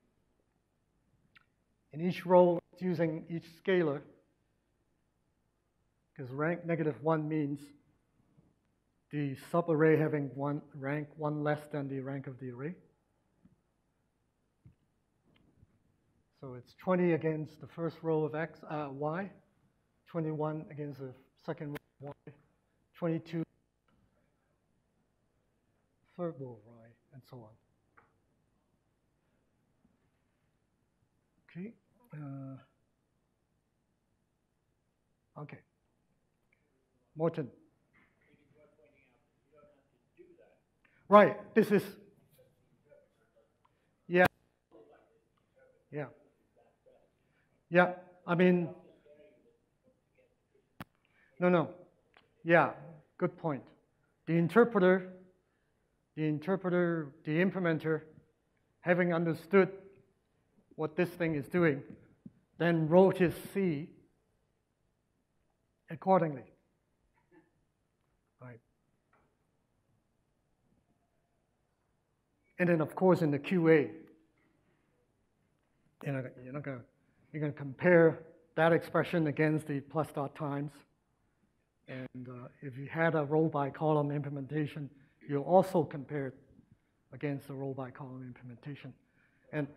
Speaker 1: in each row, it's using each scalar, because rank negative one means the subarray having one rank one less than the rank of the array. So it's twenty against the first row of x, uh, y, twenty-one against the second row of y, twenty-two, third row of y, and so on. Okay. Uh, okay. Morton. Right. This is. Yeah. Yeah. Yeah. I mean. No, no. Yeah. Good point. The interpreter, the interpreter, the implementer, having understood what this thing is doing, then wrote his C accordingly. Right. And then, of course, in the Q A, you know, you're not going to you're going to compare that expression against the plus dot times. And uh, if you had a row by column implementation, you'll also compare it against the row by column implementation. And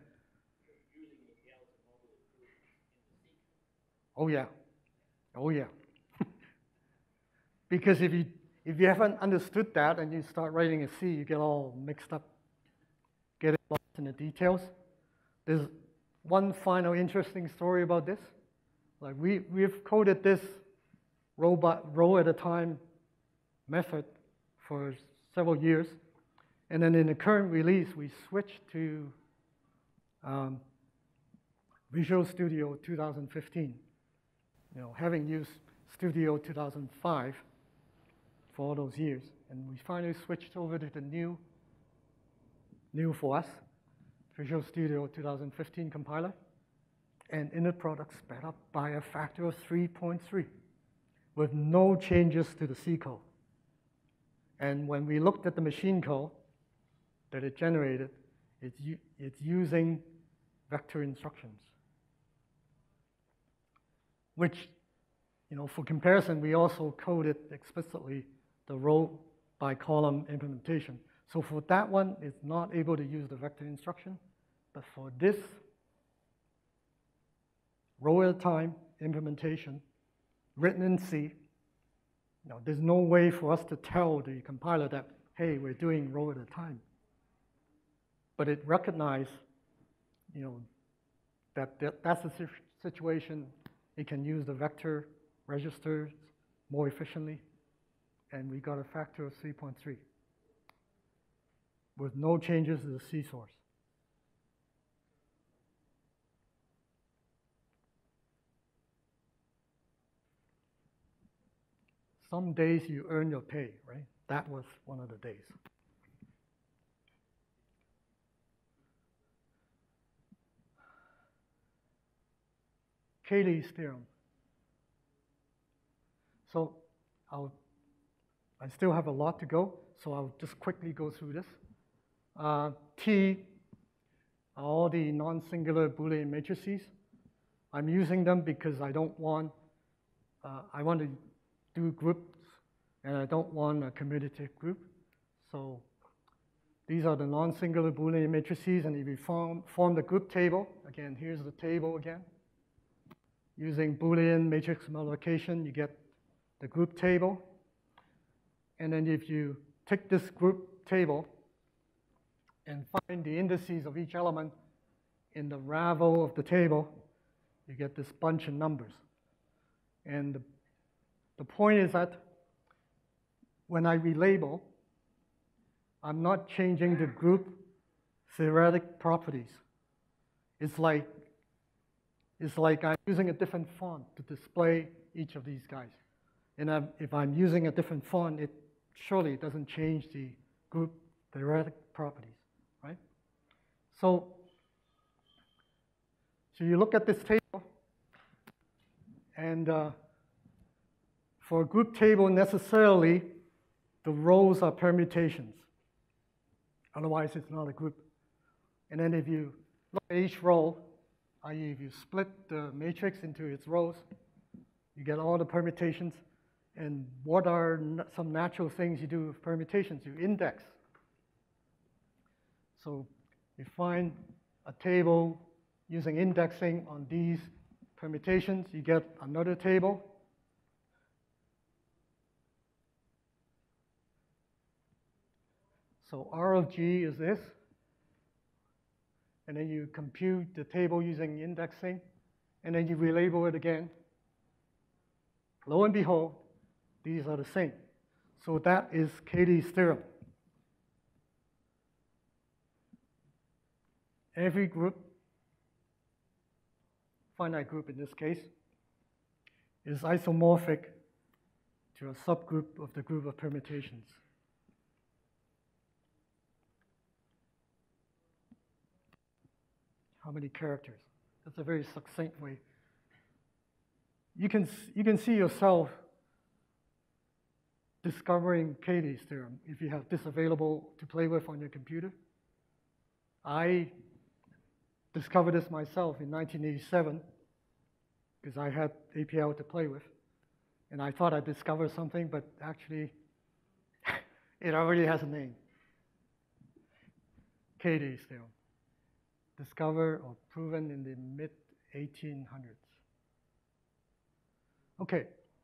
Speaker 1: oh yeah, oh yeah. Because if you if you haven't understood that and you start writing a C, you get all mixed up, get lost in the details. There's one final interesting story about this. Like we we've coded this row by row at a time method for several years, and then in the current release we switched to um, Visual Studio two thousand fifteen. You know, having used Studio two thousand five for all those years, and we finally switched over to the new, new for us, Visual Studio two thousand fifteen compiler, and inner product sped up by a factor of three point three with no changes to the C code. And when we looked at the machine code that it generated, it's, it's using vector instructions, which, you know, for comparison, we also coded explicitly the row by column implementation. So for that one, it's not able to use the vector instruction, but for this row at a time implementation written in C, you know, there's no way for us to tell the compiler that, hey, we're doing row at a time. But it recognized, you know, that, that that's the situation. It can use the vector registers more efficiently, and we got a factor of three point three with no changes to the C source. Some days you earn your pay, right? That was one of the days. Cayley's theorem. So I'll, I still have a lot to go, so I'll just quickly go through this. Uh, T are all the non-singular Boolean matrices. I'm using them because I don't want, uh, I want to do groups, and I don't want a commutative group. So these are the non-singular Boolean matrices, and if you form, form the group table, again, here's the table again. Using Boolean matrix multiplication, you get the group table. And then if you take this group table and find the indices of each element in the ravel of the table, you get this bunch of numbers. And the, the point is that when I relabel, I'm not changing the group theoretic properties. It's like, it's like I'm using a different font to display each of these guys. And I'm, if I'm using a different font, it surely doesn't change the group theoretic properties, right? So, so you look at this table, and uh, for a group table, necessarily, the rows are permutations. Otherwise, it's not a group. And then if you look at each row, that is if you split the matrix into its rows, you get all the permutations. And what are some natural things you do with permutations? You index. So you find a table using indexing on these permutations, you get another table. So R of G is this. And then you compute the table using indexing, and then you relabel it again. Lo and behold, these are the same. So that is Cayley's theorem. Every group, finite group in this case, is isomorphic to a subgroup of the group of permutations. How many characters? That's a very succinct way. You can, you can see yourself discovering Cayley's theorem if you have this available to play with on your computer. I discovered this myself in nineteen eighty-seven because I had A P L to play with. And I thought I discovered something, but actually it already has a name. Cayley's theorem. Discovered or proven in the mid eighteen hundreds. Okay.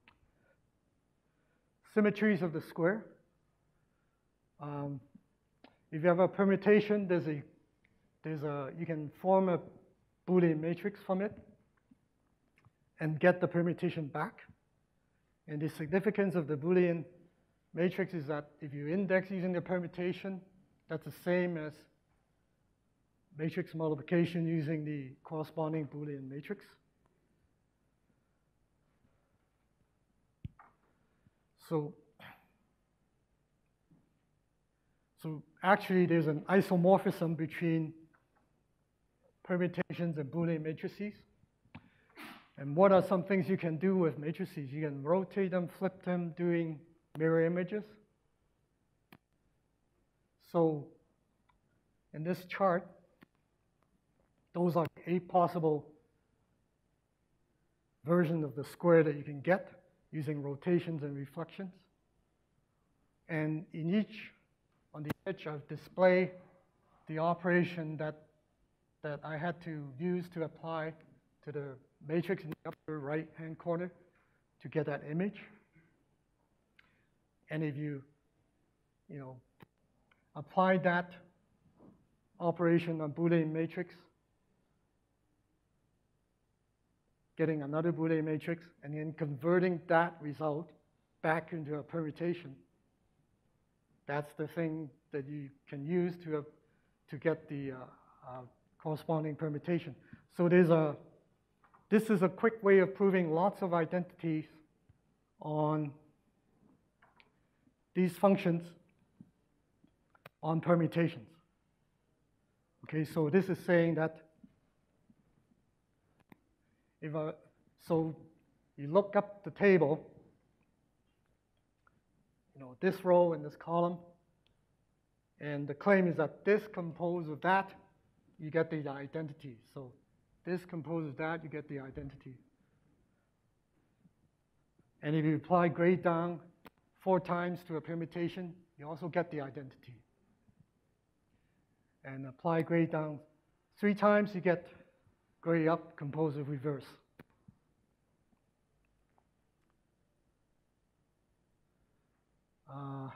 Speaker 1: Symmetries of the square. Um, if you have a permutation, there's a, there's a, you can form a Boolean matrix from it and get the permutation back. And the significance of the Boolean matrix is that if you index using the permutation, that's the same as matrix multiplication using the corresponding Boolean matrix. So, so actually there's an isomorphism between permutations and Boolean matrices. And what are some things you can do with matrices? You can rotate them, flip them, doing mirror images. So in this chart, those are eight possible versions of the square that you can get using rotations and reflections. And in each, on the edge, I've displayed the operation that, that I had to use to apply to the matrix in the upper right-hand corner to get that image. And if you, you know, apply that operation on Boolean matrix, getting another Boolean matrix, and then converting that result back into a permutation, that's the thing that you can use to, uh, to get the uh, uh, corresponding permutation. So there's a, this is a quick way of proving lots of identities on these functions on permutations. Okay, so this is saying that if I, so you look up the table, you know, this row and this column, and the claim is that this composes of that, you get the identity. So this composes that, you get the identity. And if you apply grade down four times to a permutation, you also get the identity. And apply grade down three times, you get grade up composed of reverse. Uh,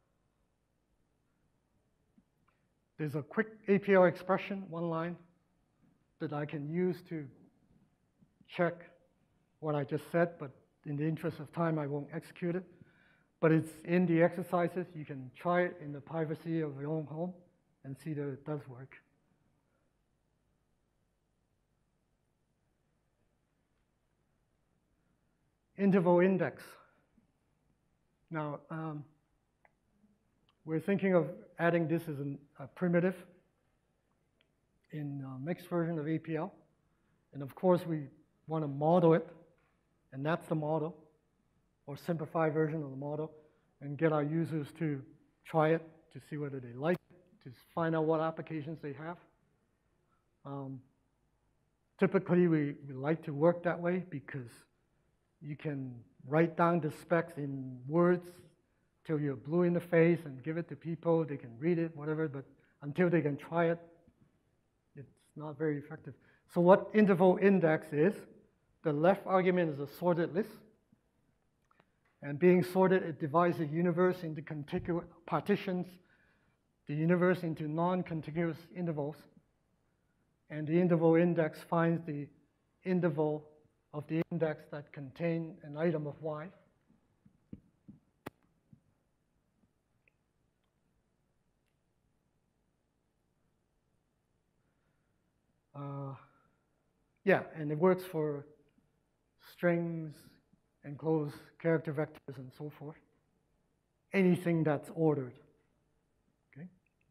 Speaker 1: there's a quick A P L expression, one line, that I can use to check what I just said, but in the interest of time, I won't execute it. But it's in the exercises. You can try it in the privacy of your own home and see that it does work. Interval index. Now, um, we're thinking of adding this as an, a primitive in a mixed version of A P L. And of course, we want to model it, and that's the model, or simplified version of the model, and get our users to try it, to see whether they like it, to find out what applications they have. Um, typically, we, we like to work that way because you can write down the specs in words till you're blue in the face and give it to people. They can read it, whatever, but until they can try it, it's not very effective. So what interval index is, the left argument is a sorted list. And being sorted, it divides the universe into contiguous partitions, the universe into non-contiguous intervals. And the interval index finds the interval of the index that contain an item of y. Uh, yeah, and it works for strings, enclosed character vectors, and so forth. Anything that's ordered. Okay.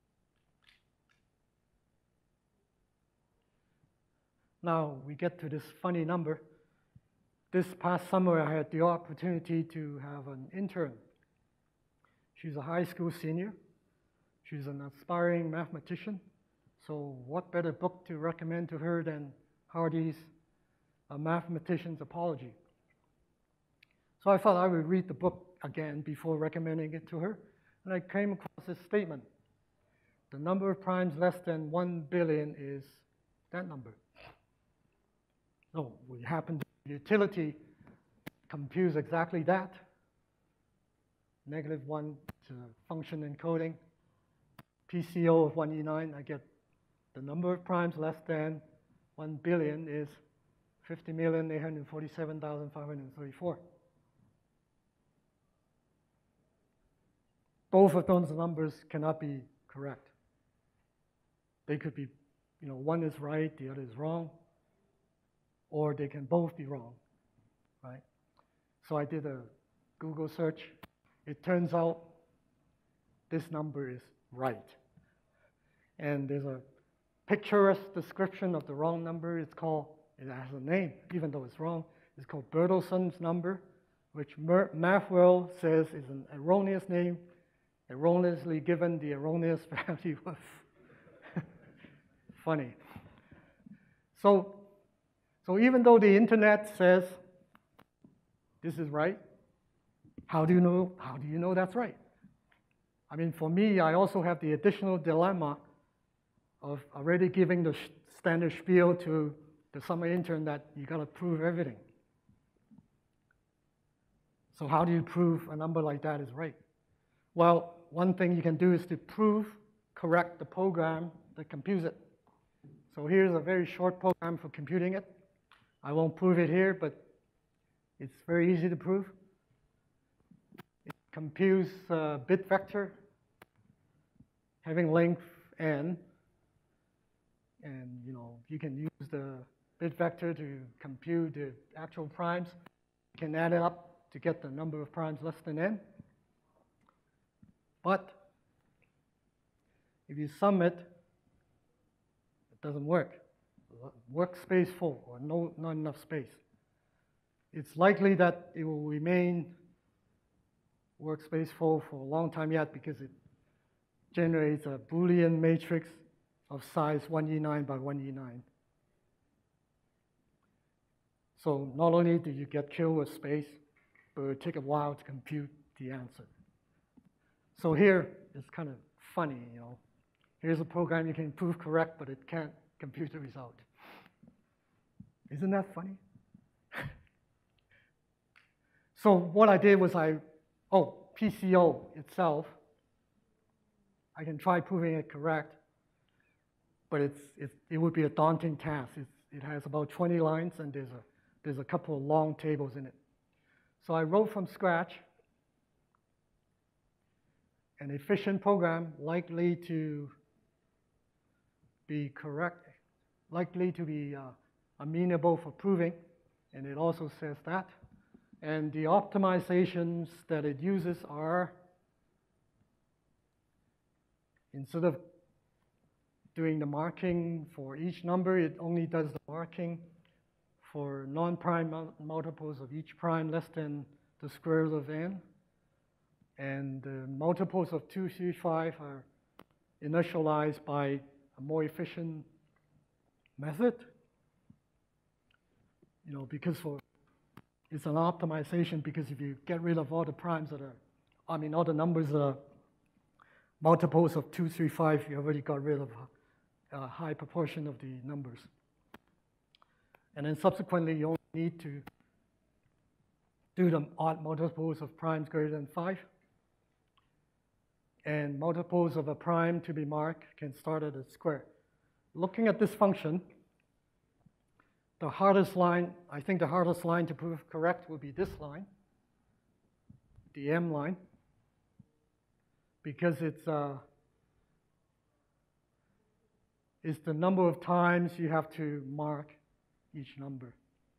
Speaker 1: Now we get to this funny number. This past summer, I had the opportunity to have an intern. She's a high school senior. She's an aspiring mathematician. So what better book to recommend to her than Hardy's A Mathematician's Apology? So I thought I would read the book again before recommending it to her. And I came across this statement. The number of primes less than one billion is that number. So we happen to utility computes exactly that. Negative one to function encoding. P C O of one E nine, I get the number of primes less than one billion is fifty million eight hundred forty-seven thousand five hundred thirty-four. Both of those numbers cannot be correct. They could be, you know, one is right, the other is wrong, or they can both be wrong, right? So I did a Google search. It turns out this number is right. And there's a picturesque description of the wrong number. It's called, it has a name, even though it's wrong. It's called Bertelson's number, which math world says is an erroneous name, erroneously given the erroneous value of. Funny. So, so even though the internet says this is right, how do you know, how do you know that's right? I mean, for me, I also have the additional dilemma of already giving the standard spiel to the summer intern that you got to prove everything. So how do you prove a number like that is right? Well, one thing you can do is to prove correct the program that computes it. So here's a very short program for computing it. I won't prove it here, but it's very easy to prove. It computes a bit vector having length n, and you know you can use the bit vector to compute the actual primes. You can add it up to get the number of primes less than n. But if you sum it, it doesn't work. Workspace full, or no, not enough space. It's likely that it will remain workspace full for a long time yet because it generates a Boolean matrix of size one e nine by one e nine. So not only do you get killed with space, but it will take a while to compute the answer. So here, it's kind of funny, you know. Here's a program you can prove correct, but it can't compute the result. Isn't that funny? So what I did was I, oh, P C O itself, I can try proving it correct, but it's, it's, it would be a daunting task. It's, it has about twenty lines, and there's a, there's a couple of long tables in it. So I wrote from scratch an efficient program likely to be correct, likely to be uh, amenable for proving, and it also says that. And the optimizations that it uses are, instead of doing the marking for each number, it only does the marking for non-prime multiples of each prime less than the square root of n. And the multiples of two, three, five are initialized by a more efficient method. You know, because for it's an optimization, because if you get rid of all the primes that are, I mean, all the numbers that are multiples of two, three, five, you already got rid of a high proportion of the numbers. And then subsequently, you only need to do the odd multiples of primes greater than five. And multiples of a prime to be marked can start at a square. Looking at this function, the hardest line, I think the hardest line to prove correct will be this line, the m line, because it's, uh, it's the number of times you have to mark each number.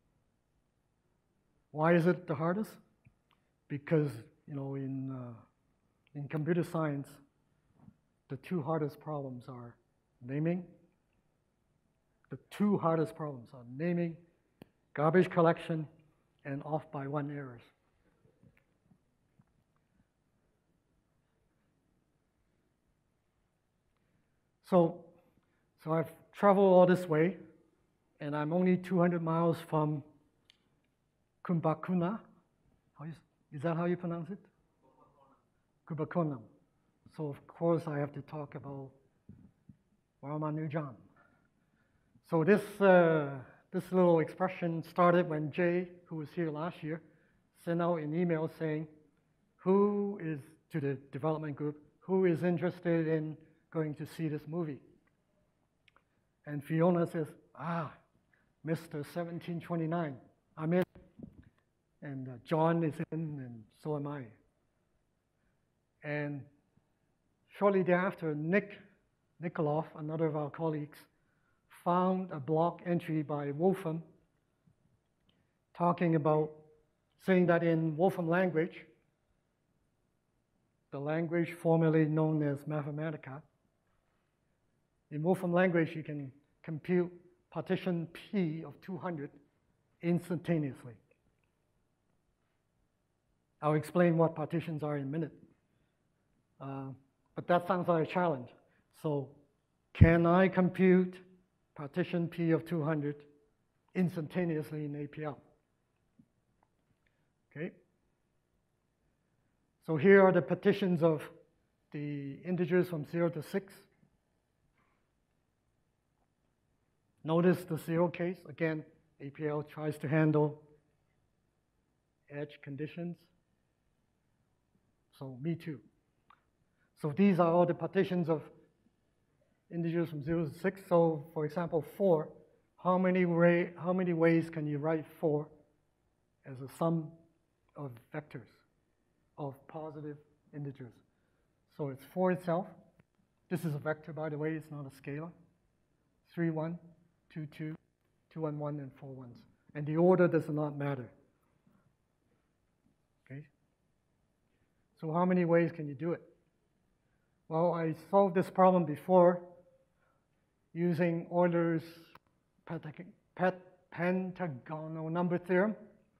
Speaker 1: Why is it the hardest? Because, you know, in, uh, in computer science, the two hardest problems are naming. The two hardest problems are naming, garbage collection, and off by one errors. So, so I've traveled all this way, and I'm only two hundred miles from Kumbakuna. How is, is that how you pronounce it? Kubakonam. So of course I have to talk about Ramanujan. So this, uh, this little expression started when Jay, who was here last year, sent out an email saying, who is, to the development group, who is interested in going to see this movie? And Fiona says, ah, Mister seventeen twenty-nine, I'm in. And uh, John is in, and so am I. And shortly thereafter, Nick Nikoloff, another of our colleagues, found a blog entry by Wolfram talking about, saying that in Wolfram language, the language formerly known as Mathematica, In Wolfram language, you can compute partition P of two hundred instantaneously. I'll explain what partitions are in a minute. Uh, but that sounds like a challenge. So can I compute partition P of two hundred instantaneously in A P L? Okay. So here are the partitions of the integers from zero to six. Notice the zero case. Again, A P L tries to handle edge conditions. So me too. So these are all the partitions of integers from zero to six. So for example, four, how many, way, how many ways can you write four as a sum of vectors of positive integers? So it's four itself. This is a vector, by the way, it's not a scalar. three, one, two, two, two, one, one, and four ones. And the order does not matter. Okay? So how many ways can you do it? Well, I solved this problem before using Euler's pentagonal number theorem.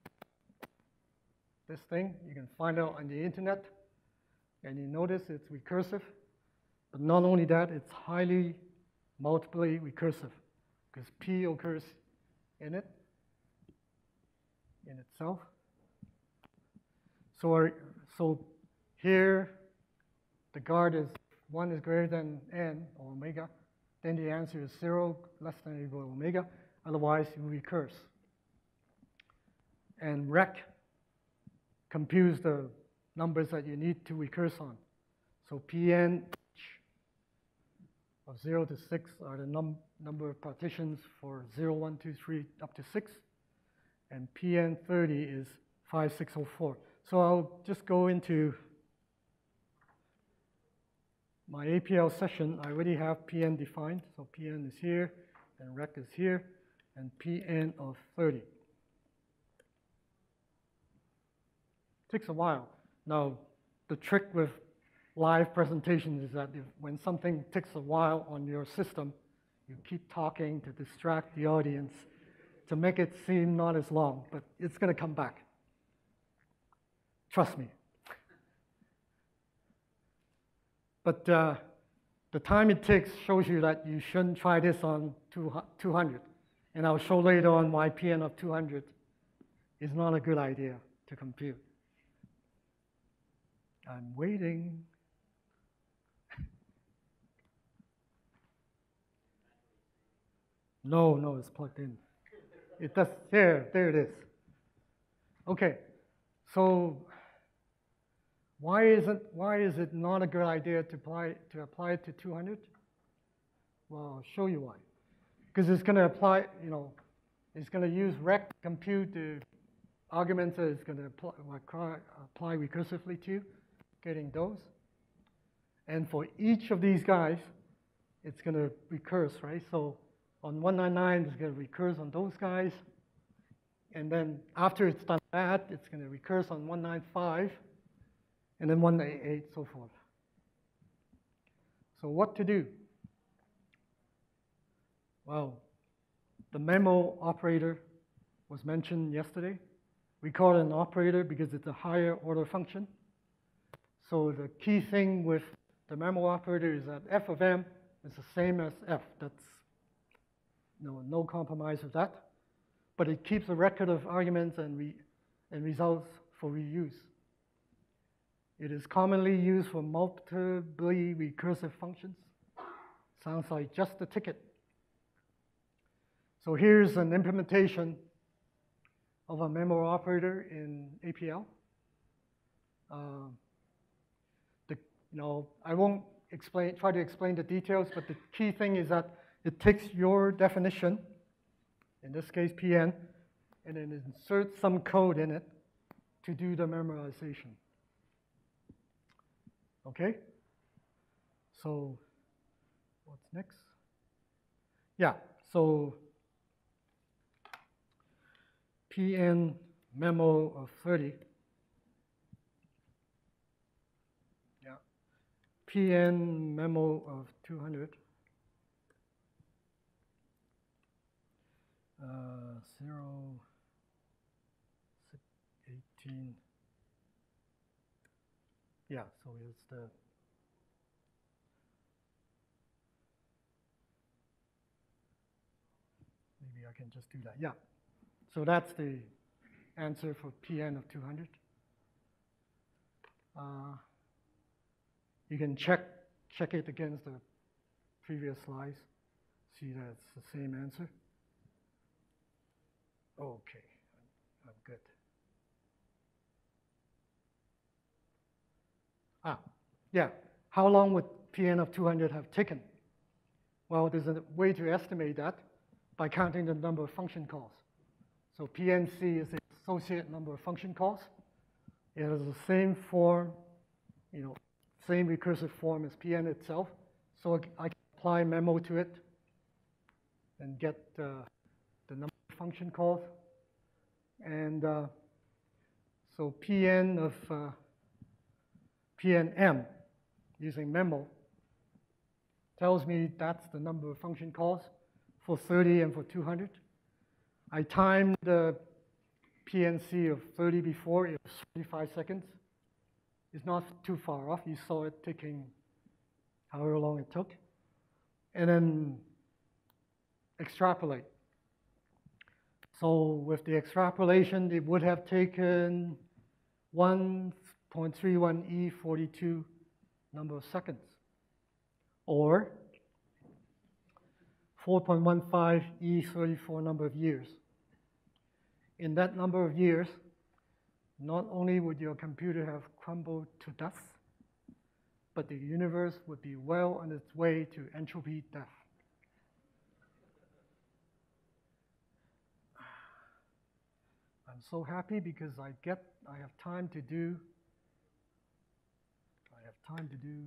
Speaker 1: This thing, you can find out on the internet. And you notice it's recursive. But not only that, it's highly multiply recursive, because P occurs in it, in itself. So, our, so here, the guard is one is greater than n, or omega. Then the answer is zero, less than or equal to omega. Otherwise, you recurse. And rec computes the numbers that you need to recurse on. So Pn of zero to six are the num number of partitions for zero, one, two, three, up to six. And P N thirty is five, six, zero, four. So I'll just go into my A P L session. I already have P N defined. So P N is here, and rec is here, and P N of thirty. Takes a while. Now, the trick with live presentations is that if, when something takes a while on your system, you keep talking to distract the audience to make it seem not as long, but it's going to come back. Trust me. But uh, the time it takes shows you that you shouldn't try this on two hundred. And I'll show later on why P N of two hundred is not a good idea to compute. I'm waiting. No, no, it's plugged in. It does, there, there it is. Okay, so why is it, why is it not a good idea to apply, to apply it to two hundred? Well, I'll show you why. Because it's going to apply, you know, it's going to use rec compute the arguments that it's going to apply, apply recursively to, getting those. And for each of these guys, it's going to recurse, right? So on one ninety-nine, it's going to recurse on those guys. And then after it's done that, it's going to recurse on one ninety-five, and then one ninety-eight, so forth. So what to do? Well, the memo operator was mentioned yesterday. We call it an operator because it's a higher order function. So the key thing with the memo operator is that f of m is the same as f. That's no, no compromise with that. But it keeps a record of arguments and, re, and results for reuse. It is commonly used for multiply recursive functions. Sounds like just a ticket. So here's an implementation of a memo operator in A P L. Uh, the, you know, I won't explain, try to explain the details, but the key thing is that it takes your definition, in this case P N, and then inserts some code in it to do the memorization. Okay? So what's next? Yeah, so P N memo of thirty. Yeah. P N memo of two hundred. zero, six, eighteen. Yeah, so it's the maybe I can just do that. Yeah. So that's the answer for P n of two hundred. Uh, you can check check it against the previous slides. See that it's the same answer. Okay, I'm, I'm good. Ah, yeah. How long would P n of two hundred have taken? Well, there's a way to estimate that by counting the number of function calls. So P N C is the associate number of function calls. It has the same form, you know, same recursive form as P n itself. So I can apply memo to it and get uh, the number of function calls. And uh, so P n of uh, P n m using memo tells me that's the number of function calls for thirty and for two hundred. I timed the P N C of thirty before, it was forty-five seconds. It's not too far off. You saw it taking however long it took. And then extrapolate. So with the extrapolation, it would have taken one point three one e forty-two number of seconds, or four point one five e thirty-four number of years. In that number of years, not only would your computer have crumbled to dust, but the universe would be well on its way to entropy death. I'm so happy because I get, I have time to do, I have time to do,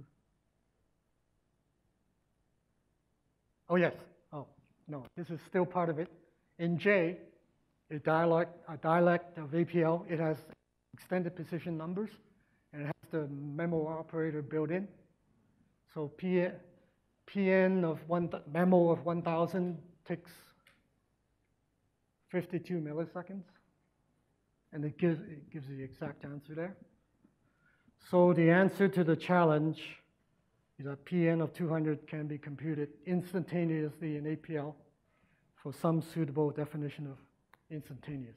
Speaker 1: oh yes, oh, no, this is still part of it. In J, a dialect, a dialect of A P L, it has extended position numbers, and it has the memo operator built in. So P, Pn of one, memo of one thousand takes fifty-two milliseconds, and it gives, it gives the exact answer there. So the answer to the challenge is that P n of two hundred can be computed instantaneously in A P L for some suitable definition of instantaneous.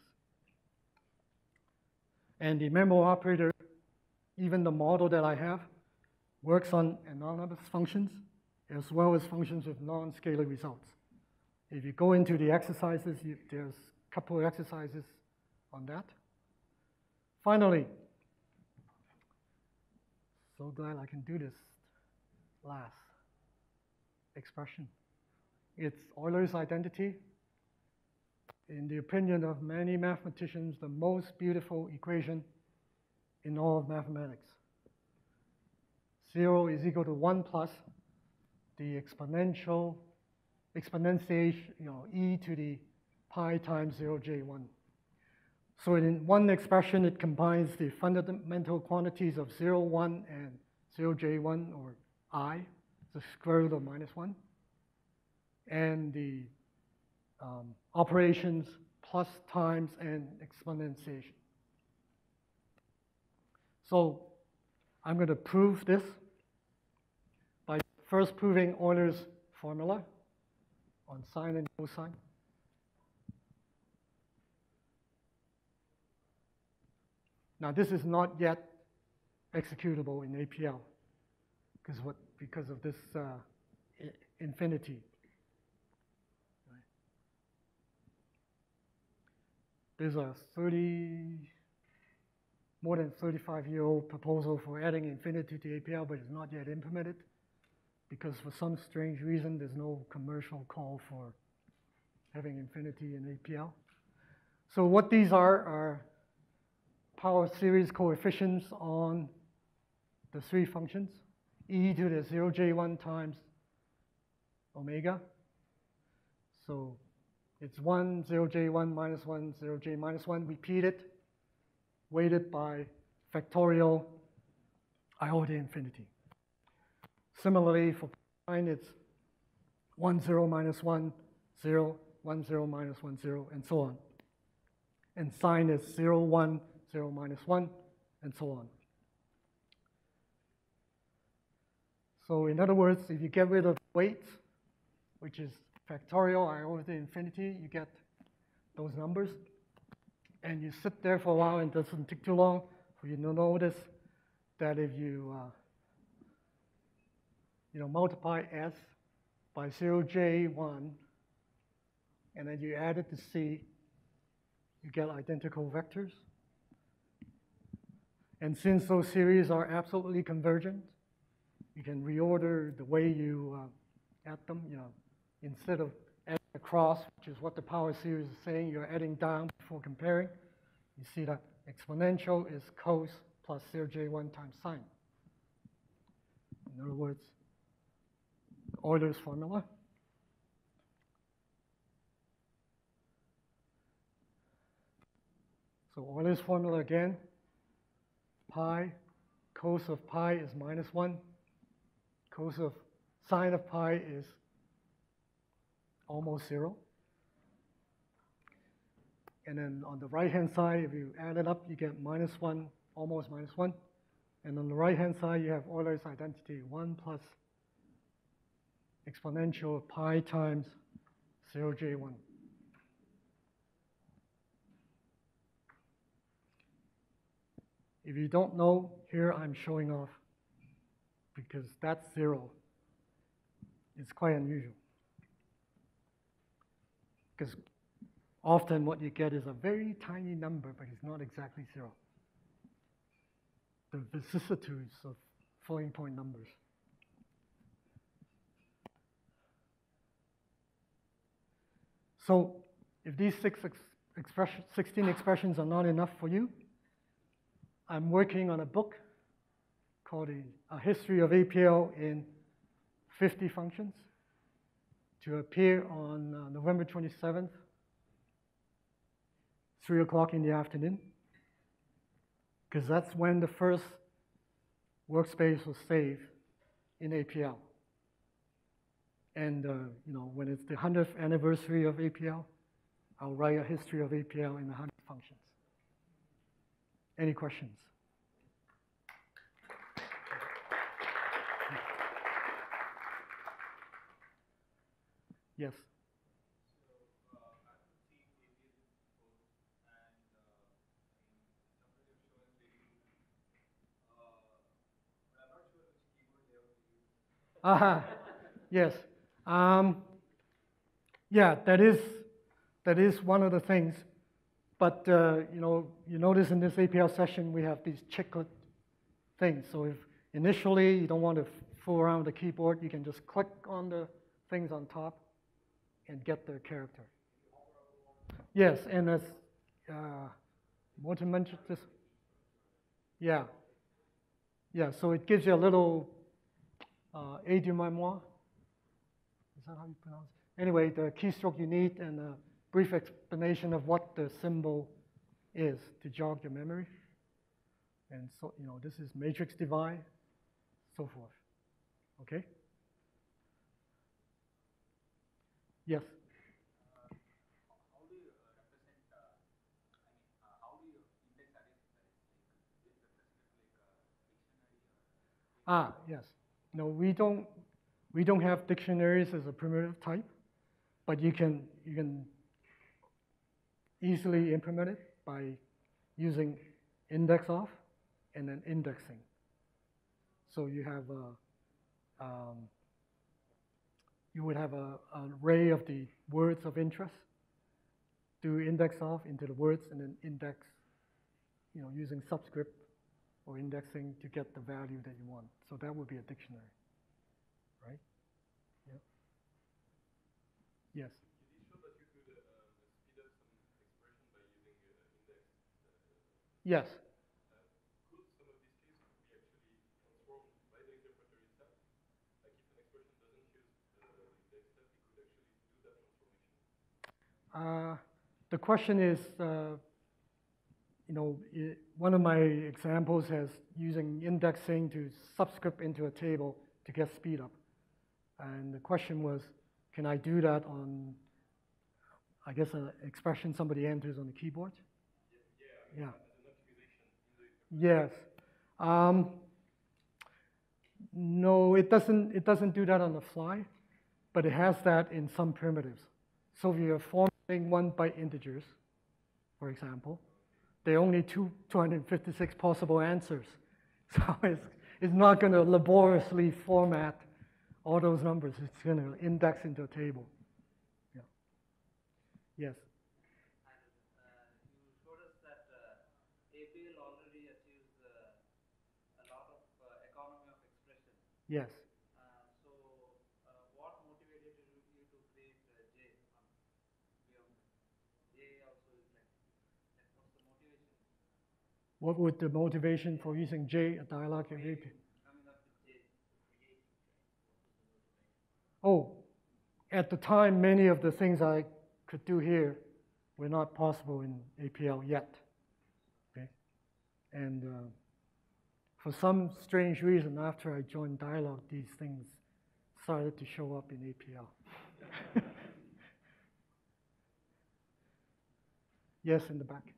Speaker 1: And the memo operator, even the model that I have, works on anonymous functions as well as functions with non-scalar results. If you go into the exercises, you, there's a couple of exercises on that. Finally, so glad I can do this last expression. It's Euler's identity. In the opinion of many mathematicians, the most beautiful equation in all of mathematics. Zero is equal to one plus the exponential, exponentiation, you know, e to the pi times zero j one. So in one expression, it combines the fundamental quantities of zero, one, and zero j one, or I, the square root of minus one, and the um, operations plus, times, and exponentiation. So I'm going to prove this by first proving Euler's formula on sine and cosine. Now this is not yet executable in A P L because what because of this uh, infinity. There's a thirty, more than thirty-five year old proposal for adding infinity to A P L, but it's not yet implemented because for some strange reason there's no commercial call for having infinity in A P L. So what these are are power series coefficients on the three functions, e to the zero j one times omega. So it's one, zero j one, minus one, zero j minus one, repeated, weighted by factorial iota infinity. Similarly, for cosine, it's one, zero, minus one, zero, one, zero, minus one, zero, and so on. And sign is zero, one, zero, minus one, and so on. So in other words, if you get rid of weights, which is factorial I over to infinity, you get those numbers. And you sit there for a while, and it doesn't take too long for you to notice that if you uh, you know, multiply S by zero J one, and then you add it to C, you get identical vectors. And since those series are absolutely convergent, you can reorder the way you uh, add them. You know, instead of adding across, which is what the power series is saying, you're adding down before comparing. You see that exponential is cos plus zero J one times sine. In other words, Euler's formula. So Euler's formula again, pi, cos of pi is minus one. Cos of sine of pi is almost zero. And then on the right-hand side, if you add it up, you get minus one, almost minus one. And on the right-hand side, you have Euler's identity, one plus exponential of pi times zero J one. If you don't know, here I'm showing off because that's zero. It's quite unusual. Because often what you get is a very tiny number, but it's not exactly zero. The vicissitudes of floating point numbers. So if these six ex expression, sixteen expressions are not enough for you, I'm working on a book called A, a History of A P L in fifty Functions to appear on uh, November twenty-seventh, three o'clock in the afternoon, because that's when the first workspace was saved in A P L. And uh, you know, when it's the hundredth anniversary of A P L, I'll write a history of A P L in one hundred functions. Any questions? Yes.
Speaker 2: So, uh, I could see A P L before, and uh, in some of your showing really, uh, but I'm not sure which keyboard they have to use.
Speaker 1: Aha. Yes. Um, yeah, that is that is one of the things. But uh, you know, you notice in this A P L session we have these chiclet things. So if initially you don't want to fool around with the keyboard, you can just click on the things on top and get the character. Yes, and as uh, Morton mentioned this. Yeah. Yeah, so it gives you a little uh, aide de mémoire. Is that how you pronounce it? Anyway, the keystroke you need and a brief explanation of what the symbol is to jog your memory. And so, you know, this is matrix divide, so forth. Okay? Yes?
Speaker 2: Uh, how do you uh, represent, uh, I mean, uh, how do you index arrays that is like, is it represented like a dictionary or?
Speaker 1: Ah, yes. No, we don't, we don't have dictionaries as a primitive type, but you can, you can easily implement it by using index off and then indexing. So you have a, um, you would have a, an array of the words of interest. Do index off into the words and then index, you know, using subscript or indexing to get the value that you want. So that would be a dictionary, right? Yeah. Yes.
Speaker 3: Did it show that you could uh, speed up some expression by using uh, index? Uh,
Speaker 1: Yes.
Speaker 3: uh, could some of these cases could be actually transformed by the interpreter itself? Like if an expression doesn't use the index step, it could actually do that transformation.
Speaker 1: Uh, the question is, uh, you know, it, one of my examples has using indexing to subscript into a table to get speed up. And the question was, can I do that on I guess, an expression somebody enters on the keyboard.
Speaker 3: Yeah.
Speaker 1: Yeah.
Speaker 3: As an optimization in the
Speaker 1: Yes. Um, no, it doesn't, it doesn't do that on the fly, but it has that in some primitives. So if you're formatting one byte integers, for example, there are only two, two hundred fifty-six possible answers. So it's, it's not going to laboriously format all those numbers. It's going to index into a table. Yeah. Yes.
Speaker 2: And uh, you showed us that uh, A P L already achieves uh, a lot of uh, economy of expression.
Speaker 1: Yes.
Speaker 2: Uh, so, uh, what motivated you, you to create uh, J? Um, beyond J also is like, like, what's the motivation?
Speaker 1: What would the motivation for using J, a dialog in A P L?
Speaker 2: Coming up with J, creating J.
Speaker 1: Oh, at the time, many of the things I could do here were not possible in A P L yet. Okay? And uh, for some strange reason, after I joined Dialog, these things started to show up in A P L. Yes, in the back.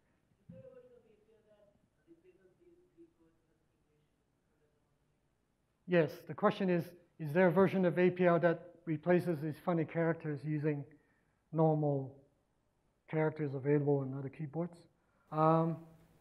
Speaker 1: Yes, the question is, is there a version of A P L that replaces these funny characters using normal characters available on other keyboards? Um,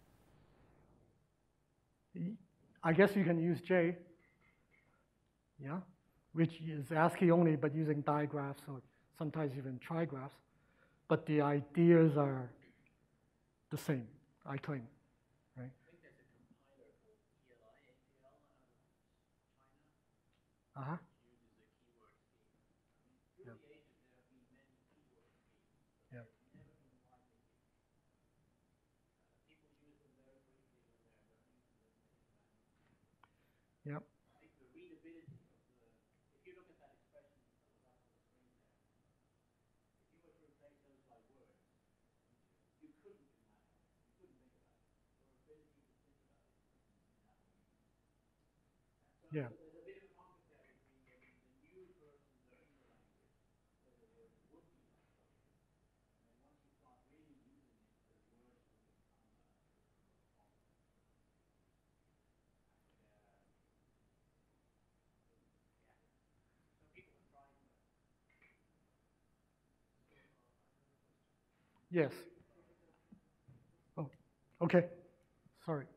Speaker 1: I guess you can use J, yeah, which is ASCII only, but using digraphs or sometimes even trigraphs. But the ideas are the same, I claim, right?
Speaker 4: I think there's a compiler called P L I A P L out of China.
Speaker 1: Uh-huh.
Speaker 4: Which uses a keyword scheme. I mean, through
Speaker 1: Yeah.
Speaker 4: the ages, there have been many keyword schemes, but
Speaker 1: Yeah.
Speaker 4: they've never been widely used. Uh, people use them very briefly when they're learning to manipulate.
Speaker 1: Yep.
Speaker 4: I think the readability of the, if you look at that expression that was up on the screen there, if you were to replace those by words, you couldn't do manual. You couldn't think about it. Your ability to think about it couldn't in that way. So
Speaker 1: Yeah.
Speaker 4: there's a bit of a conflict there between the, the new person learning the language, where the words would be like structure, and then once you start really using it, the words will become a sort of problem. And, uh, yeah, some people have tried, but
Speaker 1: Yes. Oh, okay. Sorry.